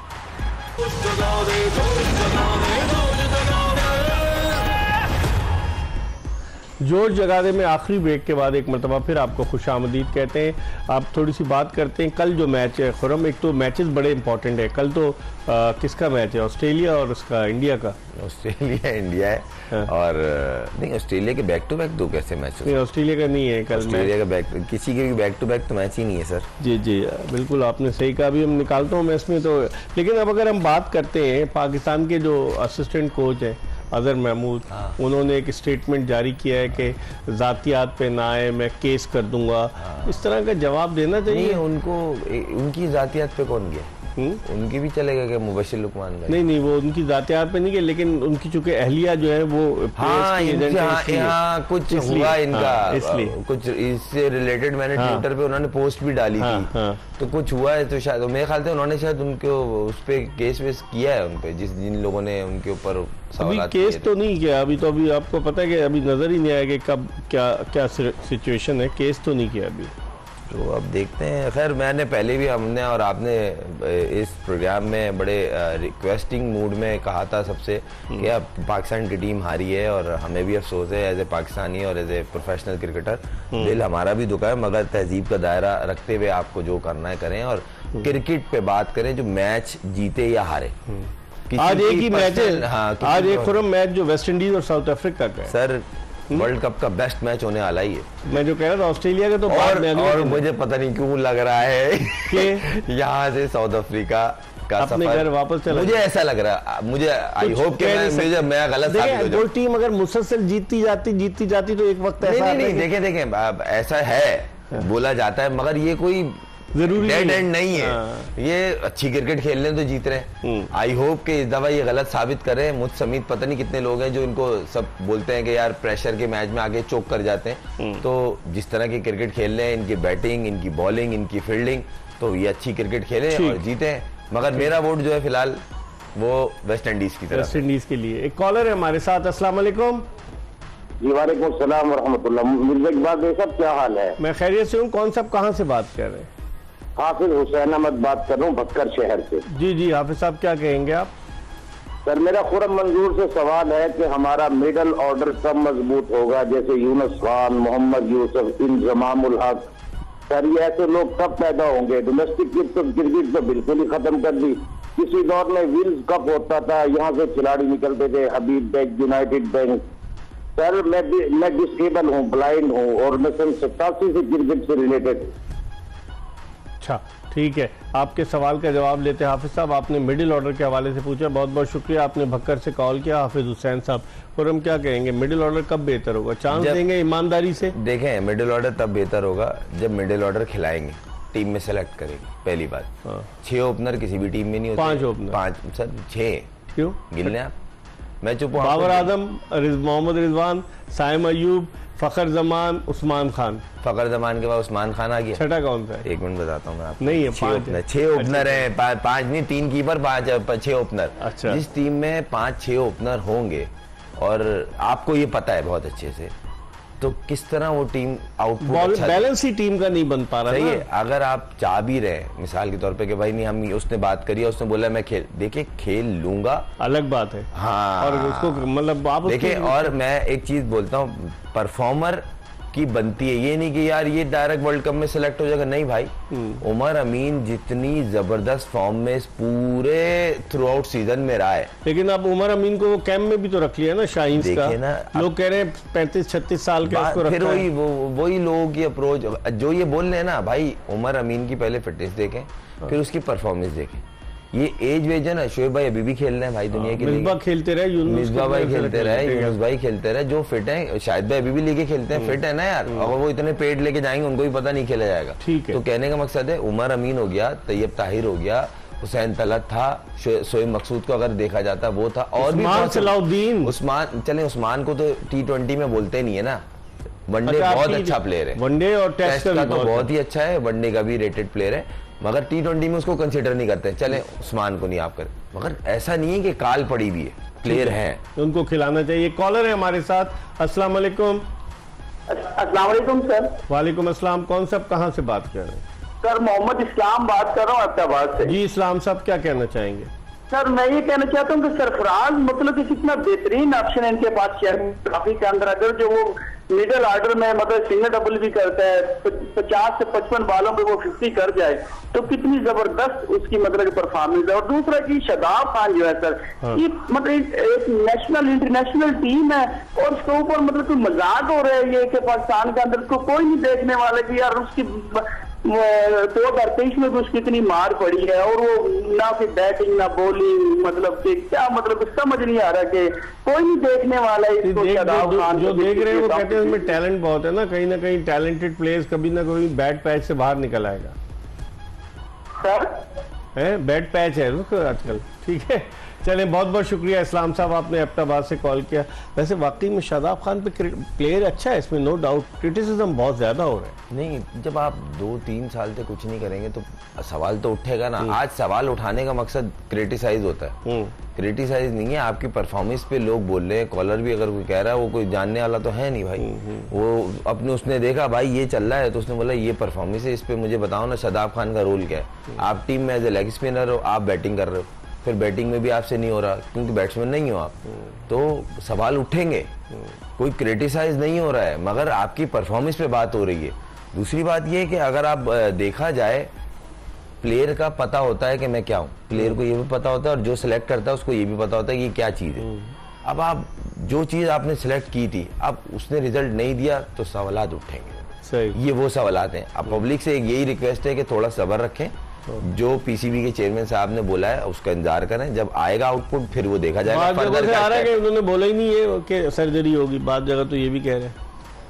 जोश जगा दे में आखिरी ब्रेक के बाद एक मरतबा फिर आपको खुशामदीद कहते हैं। आप थोड़ी सी बात करते हैं कल जो मैच है खुरम, एक तो मैचेस बड़े इंपॉर्टेंट है। कल तो आ, किसका मैच है? ऑस्ट्रेलिया और उसका इंडिया का। ऑस्ट्रेलिया इंडिया है। हाँ। और नहीं, ऑस्ट्रेलिया के बैक टू बैक दो कैसे मैच? नहीं, ऑस्ट्रेलिया का नहीं है कल। ऑस्ट्रेलिया का बैक, किसी के भी बैक टू बैक तो मैच ही नहीं है सर। जी जी बिल्कुल, आपने सही कहा। अभी हम निकालता हूँ मैं इसमें तो। लेकिन अब अगर हम बात करते हैं पाकिस्तान के जो असिस्टेंट कोच है अजहर महमूद, हाँ। उन्होंने एक स्टेटमेंट जारी किया है कि जातियात पे ना आए, मैं केस कर दूंगा। हाँ। इस तरह का जवाब देना चाहिए। नहीं, उनको उनकी जातियात पे कौन गया? उनकी भी चलेगा क्या मुबशिर लुकमान भाई? नहीं नहीं, वो उनकी जातियात पे नहीं गए, लेकिन उनकी चूंकि अहलिया जो है वो हाँ, यहाँ कुछ हुआ इनका, इसलिए कुछ इससे रिलेटेड मैंने ट्विटर पे उन्होंने पोस्ट भी डाली थी, तो कुछ हुआ है। तो शायद मेरे ख्याल से उन्होंने शायद उनको उस पे केस वेस किया है उनपे, जिस जिन लोगों ने उनके ऊपर अभी केस तो नहीं किया। अभी तो अभी आपको पता है कि अभी नजर ही नहीं आया कि कब क्या क्या सिचुएशन है। केस तो नहीं किया अभी। तो अब देखते हैं। खैर मैंने पहले भी, हमने और आपने इस प्रोग्राम में बड़े रिक्वेस्टिंग मूड में कहा था सबसे कि अब पाकिस्तान की टीम हारी है और हमें भी अफसोस है एज ए पाकिस्तानी और एज ए प्रोफेशनल क्रिकेटर। दिल हमारा भी दुखा है, मगर तहजीब का दायरा रखते हुए आपको जो करना है करें और क्रिकेट पे बात करें, जो मैच जीते या हारे। आज एक ही मैच है, हाँ, आज एक खुरम मैच जो वेस्ट इंडीज और साउथ अफ्रीका का है सर, वर्ल्ड कप का बेस्ट मैच होने वाला ही है। मैं जो कह रहा था ऑस्ट्रेलिया का तो बाद और, में और मुझे पता नहीं क्यों लग रहा है कि यहाँ से साउथ अफ्रीका का अपने सफर घर वापस चला, मुझे ऐसा लग रहा है। मुझे आई होप कि मैं मुझे मैं गलत साबित हो जाऊं। जो टीम अगर मुसलसल जीतती जाती जीतती जाती तो एक वक्त ऐसा नहीं नहीं देखें देखें ऐसा है, बोला जाता है, मगर ये कोई जरूरी डेड एंड नहीं है। हाँ। ये अच्छी क्रिकेट खेल रहे हैं तो जीत रहे हैं। आई होप कि इस दफा ये गलत साबित करें। मुझ समेत पता नहीं कितने लोग हैं जो इनको सब बोलते हैं कि यार प्रेशर के मैच में आगे चोक कर जाते हैं। तो जिस तरह की क्रिकेट खेल रहे हैं, इनकी बैटिंग, इनकी बॉलिंग, इनकी फील्डिंग, तो ये अच्छी क्रिकेट खेले और जीते हैं। मगर मेरा वोट जो है फिलहाल वो वेस्ट इंडीज की तरफ, वेस्ट इंडीज के लिए। एक कॉलर है हमारे साथ। अस्सलाम वालेकुम। जी वालेकुम सलाम रहमतुल्लाह। मिर्जा इकबाल भाई साहब क्या हाल है? मैं खैरियत से हूँ। कौन साहब कहाँ से बात कर रहे हैं? हाफिज हुसैन अहमद बात कर रहा हूँ भक्कर शहर से। जी जी हाफिज साहब क्या कहेंगे आप? सर मेरा खुरम मंजूर से सवाल है कि हमारा मिडल ऑर्डर कब मजबूत होगा, जैसे यूनुस खान, मोहम्मद यूसुफ, इंजमाम उल हक। सर ये ऐसे लोग कब पैदा होंगे? डोमेस्टिक क्रिकेट तो बिल्कुल ही खत्म कर दी। किसी दौर में विल्स कप होता था, यहाँ से खिलाड़ी निकलते थे, Habib bank, united bank. Sir मैं मैं डिसेबल हूँ, ब्लाइंड हूँ और मैं सन सतासी से क्रिकेट से रिलेटेड हूँ। अच्छा ठीक है, आपके सवाल का जवाब लेते हैं। हाफिज साहब आपने मिडिल ऑर्डर के हवाले से पूछा, बहुत बहुत शुक्रिया। आपने भक्कर से कॉल किया। हाफिज हुसैन साहब और हम क्या कहेंगे, मिडिल ऑर्डर कब बेहतर होगा? चांस देंगे ईमानदारी से? देखें मिडिल ऑर्डर तब बेहतर होगा जब मिडिल ऑर्डर खिलाएंगे, टीम में सेलेक्ट करेंगे। पहली बात, हाँ। छह ओपनर किसी भी टीम में नहीं होते। पांच ओपनर, पांच सर छह क्यों गिन लें आप? मैं चुप हूं। बाबर आजम, मोहम्मद रिजवान, साइम अयूब, फखर जमान, उस्मान खान। फखर जमान के बाद उस्मान खान आ गया। छठा कौन सा है? एक मिनट बताता हूँ मैं आपको। नहीं है, छह ओपनर, छह ओपनर है, पांच नहीं, तीन कीपर, पांच छह ओपनर। अच्छा। जिस टीम में पांच छह ओपनर होंगे और आपको ये पता है बहुत अच्छे से, तो किस तरह वो टीम आउटपुट बैलेंस ही टीम का नहीं बन पा रहा है। अगर आप चाह भी रहे मिसाल के तौर पे कि भाई नहीं हम, उसने बात करी, उसने बोला मैं खेल, देखिए खेल लूंगा, अलग बात है। हाँ, और उसको मतलब आप देखिए, और मैं एक चीज बोलता हूँ, परफॉर्मर की बनती है, ये नहीं कि यार ये डायरेक्ट वर्ल्ड कप में सिलेक्ट हो जाएगा। नहीं भाई, उमर अमीन जितनी जबरदस्त फॉर्म में इस पूरे थ्रू आउट सीजन में रहा है। लेकिन अब उमर अमीन को वो कैंप में भी तो रख लिया ना शाहीन का। ना, लोग कह रहे हैं पैंतीस छत्तीस साल के उसको रखा फिर वही वो वही लोगों की अप्रोच जो ये बोल रहे हैं ना, भाई उमर अमीन की पहले फिटनेस देखें, फिर उसकी परफॉर्मेंस देखें। ये एज वेज है ना, शोएब भाई अभी भी खेल रहे हैं भाई दुनिया के लिए। मिसबा खेलते रहे, मिसबा भाई खेलते रहे, यूनुस भाई खेलते रहे, जो फिट है। शायद भाई अभी भी लेके खेलते हैं, फिट है ना यार। अगर वो इतने पेड लेके जाएंगे उनको भी पता नहीं खेला जाएगा। ठीक है, तो कहने का मकसद है उमर अमीन हो गया, तैयब ताहिर हो गया, हुसैन तलत था, शोएब मकसूद को अगर देखा जाता वो था, और भी सलाउद्दीन, उस्मान। चले उस्मान को तो टी ट्वेंटी में बोलते नहीं है ना, वनडे बहुत अच्छा प्लेयर है, वनडे और टेस्ट का तो बहुत ही अच्छा है, वनडे का भी रेटेड प्लेयर है, मगर टी ट्वेंटी में उसको कंसीडर नहीं करते। चले उस्मान को नहीं आप करें, मगर ऐसा नहीं है कि काल पड़ी हुई है, प्लेयर है, उनको खिलाना चाहिए। कॉलर है हमारे साथ। अस्सलाम वालेकुम। अस्सलाम वालेकुम सर। वालेकुम अस्सलाम। कौन साहब कहाँ से बात कर रहे हैं? सर मोहम्मद इस्लाम बात कर रहा हूँ अहमदाबाद से। जी इस्लाम साहब क्या कहना चाहेंगे? सर मैं ये कहना चाहता हूँ कि सरफराज मतलब कि कितना बेहतरीन ऑप्शन है इनके पास ट्रॉफी के अंदर। अगर जो वो मिडिल ऑर्डर में मतलब सिंगल डबल भी करता है, पचास से पचपन बालों पे वो फिफ्टी कर जाए, तो कितनी जबरदस्त उसकी मतलब परफॉर्मेंस है। और दूसरा कि शादाब खान जो है सर, हाँ। ये मतलब एक नेशनल इंटरनेशनल टीम है और उसके ऊपर मतलब कोई मजाक हो रहा है ये कि पाकिस्तान के अंदर को कोई नहीं देखने वाला कि यार उसकी दो हजार तेईस में भी उसकी इतनी मार पड़ी है और वो ना फिर बैटिंग ना बॉलिंग, मतलब कि क्या मतलब समझ नहीं आ रहा कि कोई नहीं देखने वाला है इसको। देख, जो, जो देख रहे हैं वो कहते हैं उसमें टैलेंट बहुत है ना, कहीं ना कहीं टैलेंटेड प्लेयर्स कभी ना कभी बैड पैच से बाहर निकल आएगा। सर है बैड पैच है उसको आजकल, ठीक है। चले, बहुत बहुत शुक्रिया इस्लाम साहब, आपने एबटाबाद से कॉल किया। वैसे वाकई में शादाब खान पे प्लेयर अच्छा है, इसमें नो डाउट, क्रिटिसिज्म बहुत ज्यादा हो रहा है। नहीं, जब आप दो तीन साल से कुछ नहीं करेंगे तो सवाल तो उठेगा ना। आज सवाल उठाने का मकसद क्रिटिसाइज होता है, क्रिटिसाइज नहीं है, आपकी परफॉर्मेंस पे लोग बोल रहे हैं। कॉलर भी अगर कोई कह रहा है, वो कोई जानने वाला तो है नहीं भाई, वो अपने उसने देखा भाई ये चल रहा है तो उसने बोला ये परफॉर्मेंस है, इस पे मुझे बताओ ना शादाब खान का रोल क्या है। आप टीम में एज ए लेग स्पिनर हो, आप बैटिंग कर रहे हो, फिर बैटिंग में भी आपसे नहीं हो रहा क्योंकि बैट्समैन नहीं हो आप, तो सवाल उठेंगे। कोई क्रिटिसाइज नहीं हो रहा है, मगर आपकी परफॉर्मेंस पे बात हो रही है। दूसरी बात ये है कि अगर आप देखा जाए, प्लेयर का पता होता है कि मैं क्या हूँ, प्लेयर को ये भी पता होता है और जो सिलेक्ट करता है उसको ये भी पता होता है कि ये क्या चीज़ है। अब आप जो चीज़ आपने सिलेक्ट की थी, अब उसने रिजल्ट नहीं दिया तो सवालात उठेंगे। सही, ये वो सवालात हैं। अब पब्लिक से यही रिक्वेस्ट है कि थोड़ा सब्र रखें, जो पीसीबी के चेयरमैन साहब ने बोला है उसका इंतजार करें, जब आएगा आउटपुट फिर वो देखा जाएगा। बाद जगह से आ रहा है कि उन्होंने बोला ही नहीं है कि सर्जरी होगी, बाद जगह तो ये भी कह रहे हैं।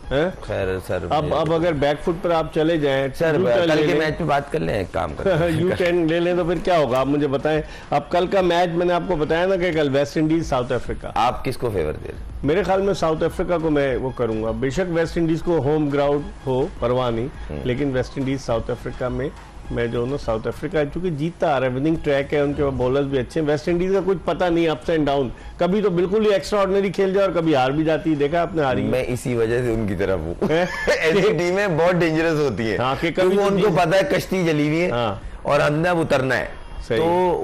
खैर सर, अब अब अगर बैकफुट पर आप चले जाएं सर, कल के मैच पे बात कर लें, एक काम कर यू टेन ले लें तो फिर क्या होगा आप मुझे बताएं। अब कल का मैच मैंने आपको बताया ना कि कल वेस्ट इंडीज साउथ अफ्रीका, आप किसको फेवर दे रहे? मेरे ख्याल में साउथ अफ्रीका को मैं वो करूंगा। बेशक वेस्ट इंडीज को होम ग्राउंड हो, परवाह नहीं, लेकिन वेस्ट इंडीज साउथ अफ्रीका में मैं जो ना साउथ अफ्रीका चूंकि जीतता आ रहा है, विनिंग ट्रैक है, उनके बॉलर्स भी अच्छे हैं। वेस्ट इंडीज का कुछ पता नहीं, अप्स एंड डाउन, कभी तो बिल्कुल ही एक्स्ट्रा ऑर्डिनरी खेल जाए और कभी हार भी जाती है, देखा आपने हारी। मैं इसी वजह से उनकी तरफ हूँ। ऐसी टीमें बहुत डेंजरस होती है, हाँ, कि क्योंकि उनको पता है कश्ती जली हुई है, हाँ, और अंदर उतरना है। तो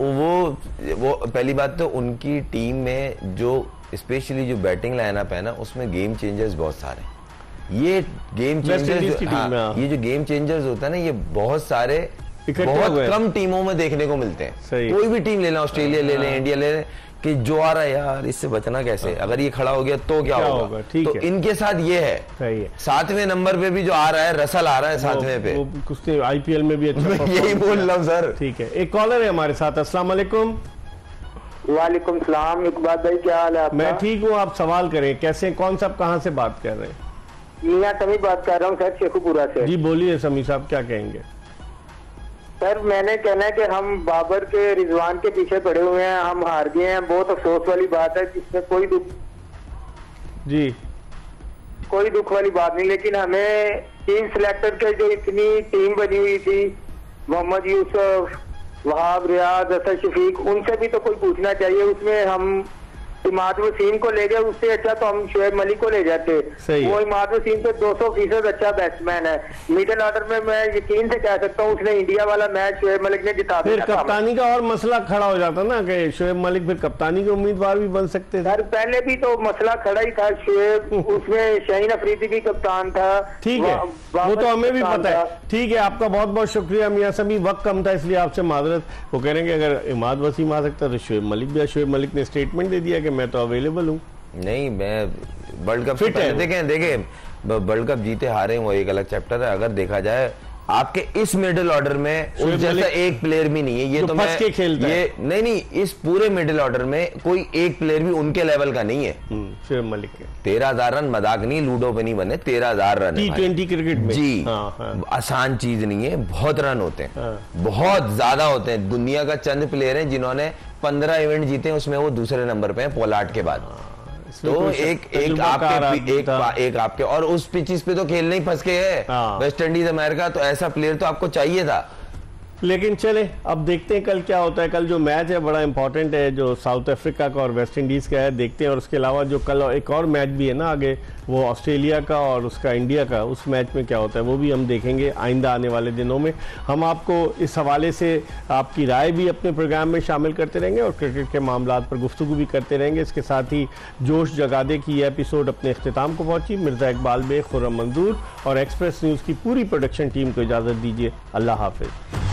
वो वो पहली बात तो उनकी टीम में जो स्पेशली जो बैटिंग लाइनअप है ना, उसमें गेम चेंजर्स बहुत सारे। ये गेम चेंजर्स, हाँ, ये जो गेम चेंजर्स होता है ना, ये बहुत सारे बहुत कम टीमों में देखने को मिलते हैं। कोई भी टीम ले लें, ऑस्ट्रेलिया ले लें, इंडिया ले लें, कि जो आ रहा है यार इससे बचना कैसे, अगर ये खड़ा हो गया तो क्या, क्या होगा। तो है। इनके साथ ये है, है। सातवें नंबर पे भी जो आ रहा है, रसल आ रहा है सातवें पे, कुछ आईपीएल में भी अच्छा यही बोल रहा हूँ सर। ठीक है, एक कॉलर है हमारे साथ। अस्सलाम वालेकुम। वालेकुम सलाम, इकबाल भाई क्या हाल है आपका? मैं ठीक हूँ, आप सवाल करें, कैसे, कौन सा, कहाँ से बात कर रहे हैं? मियां समी बात कर रहा हूँ सर, शेखुपुरा से। जी बोलिए समी साहब, क्या कहेंगे? सर मैंने कहना है कि हम बाबर के, रिजवान के पीछे पड़े हुए हैं, हम हार गए हैं, बहुत अफसोस वाली बात है, जिसमें कोई दुख जी कोई दुख वाली बात नहीं, लेकिन हमें टीम सिलेक्टर के जो इतनी टीम बनी हुई थी, मोहम्मद यूसुफ, वहाब, रियाज, असद शफीक, उनसे भी तो कोई पूछना चाहिए। उसमें हम इमाद वसीम को ले गए, उससे अच्छा तो हम शुएब मलिक को ले जाते। वो इमाद वसीम तो दो सौ फीसद अच्छा बैट्समैन है। मिडिल ऑर्डर में मैं यकीन से कह सकता हूँ उसने इंडिया वाला मैच शुएब मलिक ने जिता दिया। फिर कप्तानी का और मसला खड़ा हो जाता ना कि शुएब मलिक फिर कप्तानी के उम्मीदवार भी बन सकते थे। सर पहले भी तो मसला खड़ा ही था, शुएब उसमें शाहीन अफरीदी भी कप्तान था। ठीक है, वो तो हमें भी पता है। ठीक है, आपका बहुत बहुत शुक्रिया मियां समी, वक्त कम था इसलिए आपसे माजरत। वो कह रहे हैं कि अगर इमाद वसीम आ सकता तो शुएब मलिक भी, शुएब मलिक ने स्टेटमेंट दे दिया कि मैं तो अवेलेबल हूँ। नहीं, मैं वर्ल्ड कप फिट है। देखें देखें वर्ल्ड कप जीते हारे वो एक अलग चैप्टर है। अगर देखा जाए आपके इस मिडिल ऑर्डर में उस जैसा एक प्लेयर भी नहीं है। ये तो मैं के खेलता ये है। नहीं नहीं इस पूरे मिडिल ऑर्डर में कोई एक प्लेयर भी उनके लेवल का नहीं है। शुएब मलिक के तेरह हजार रन मजाक नहीं, लूडो पे नहीं बने, तेरह हजार रन टी ट्वेंटी क्रिकेट में। जी हाँ, हाँ। आसान चीज नहीं है, बहुत रन होते हैं, हाँ। बहुत ज्यादा होते हैं। दुनिया का चंद प्लेयर है जिन्होंने पंद्रह इवेंट जीते हैं, उसमें वो दूसरे नंबर पे हैं पोलार्ड के बाद। तो एक एक आपके एक, एक आपके और उस पिचिस पे तो खेलने ही फंस के है वेस्ट इंडीज अमेरिका, तो ऐसा प्लेयर तो आपको चाहिए था। लेकिन चले अब देखते हैं कल क्या होता है। कल जो मैच है बड़ा इंपॉर्टेंट है, जो साउथ अफ्रीका का और वेस्ट इंडीज का है, देखते हैं। और उसके अलावा जो कल एक और मैच भी है ना आगे, वो ऑस्ट्रेलिया का और उसका इंडिया का, उस मैच में क्या होता है वो भी हम देखेंगे आइंदा आने वाले दिनों में। हम आपको इस हवाले से आपकी राय भी अपने प्रोग्राम में शामिल करते रहेंगे और क्रिकेट के मामलात पर गुफ्तगू भी करते रहेंगे। इसके साथ ही जोश जगादे की एपिसोड अपने अख्तिताम को पहुंची। मिर्जा इकबाल बेग, खुर्रम मंजूर और एक्सप्रेस न्यूज़ की पूरी प्रोडक्शन टीम को इजाज़त दीजिए। अल्लाह हाफिज।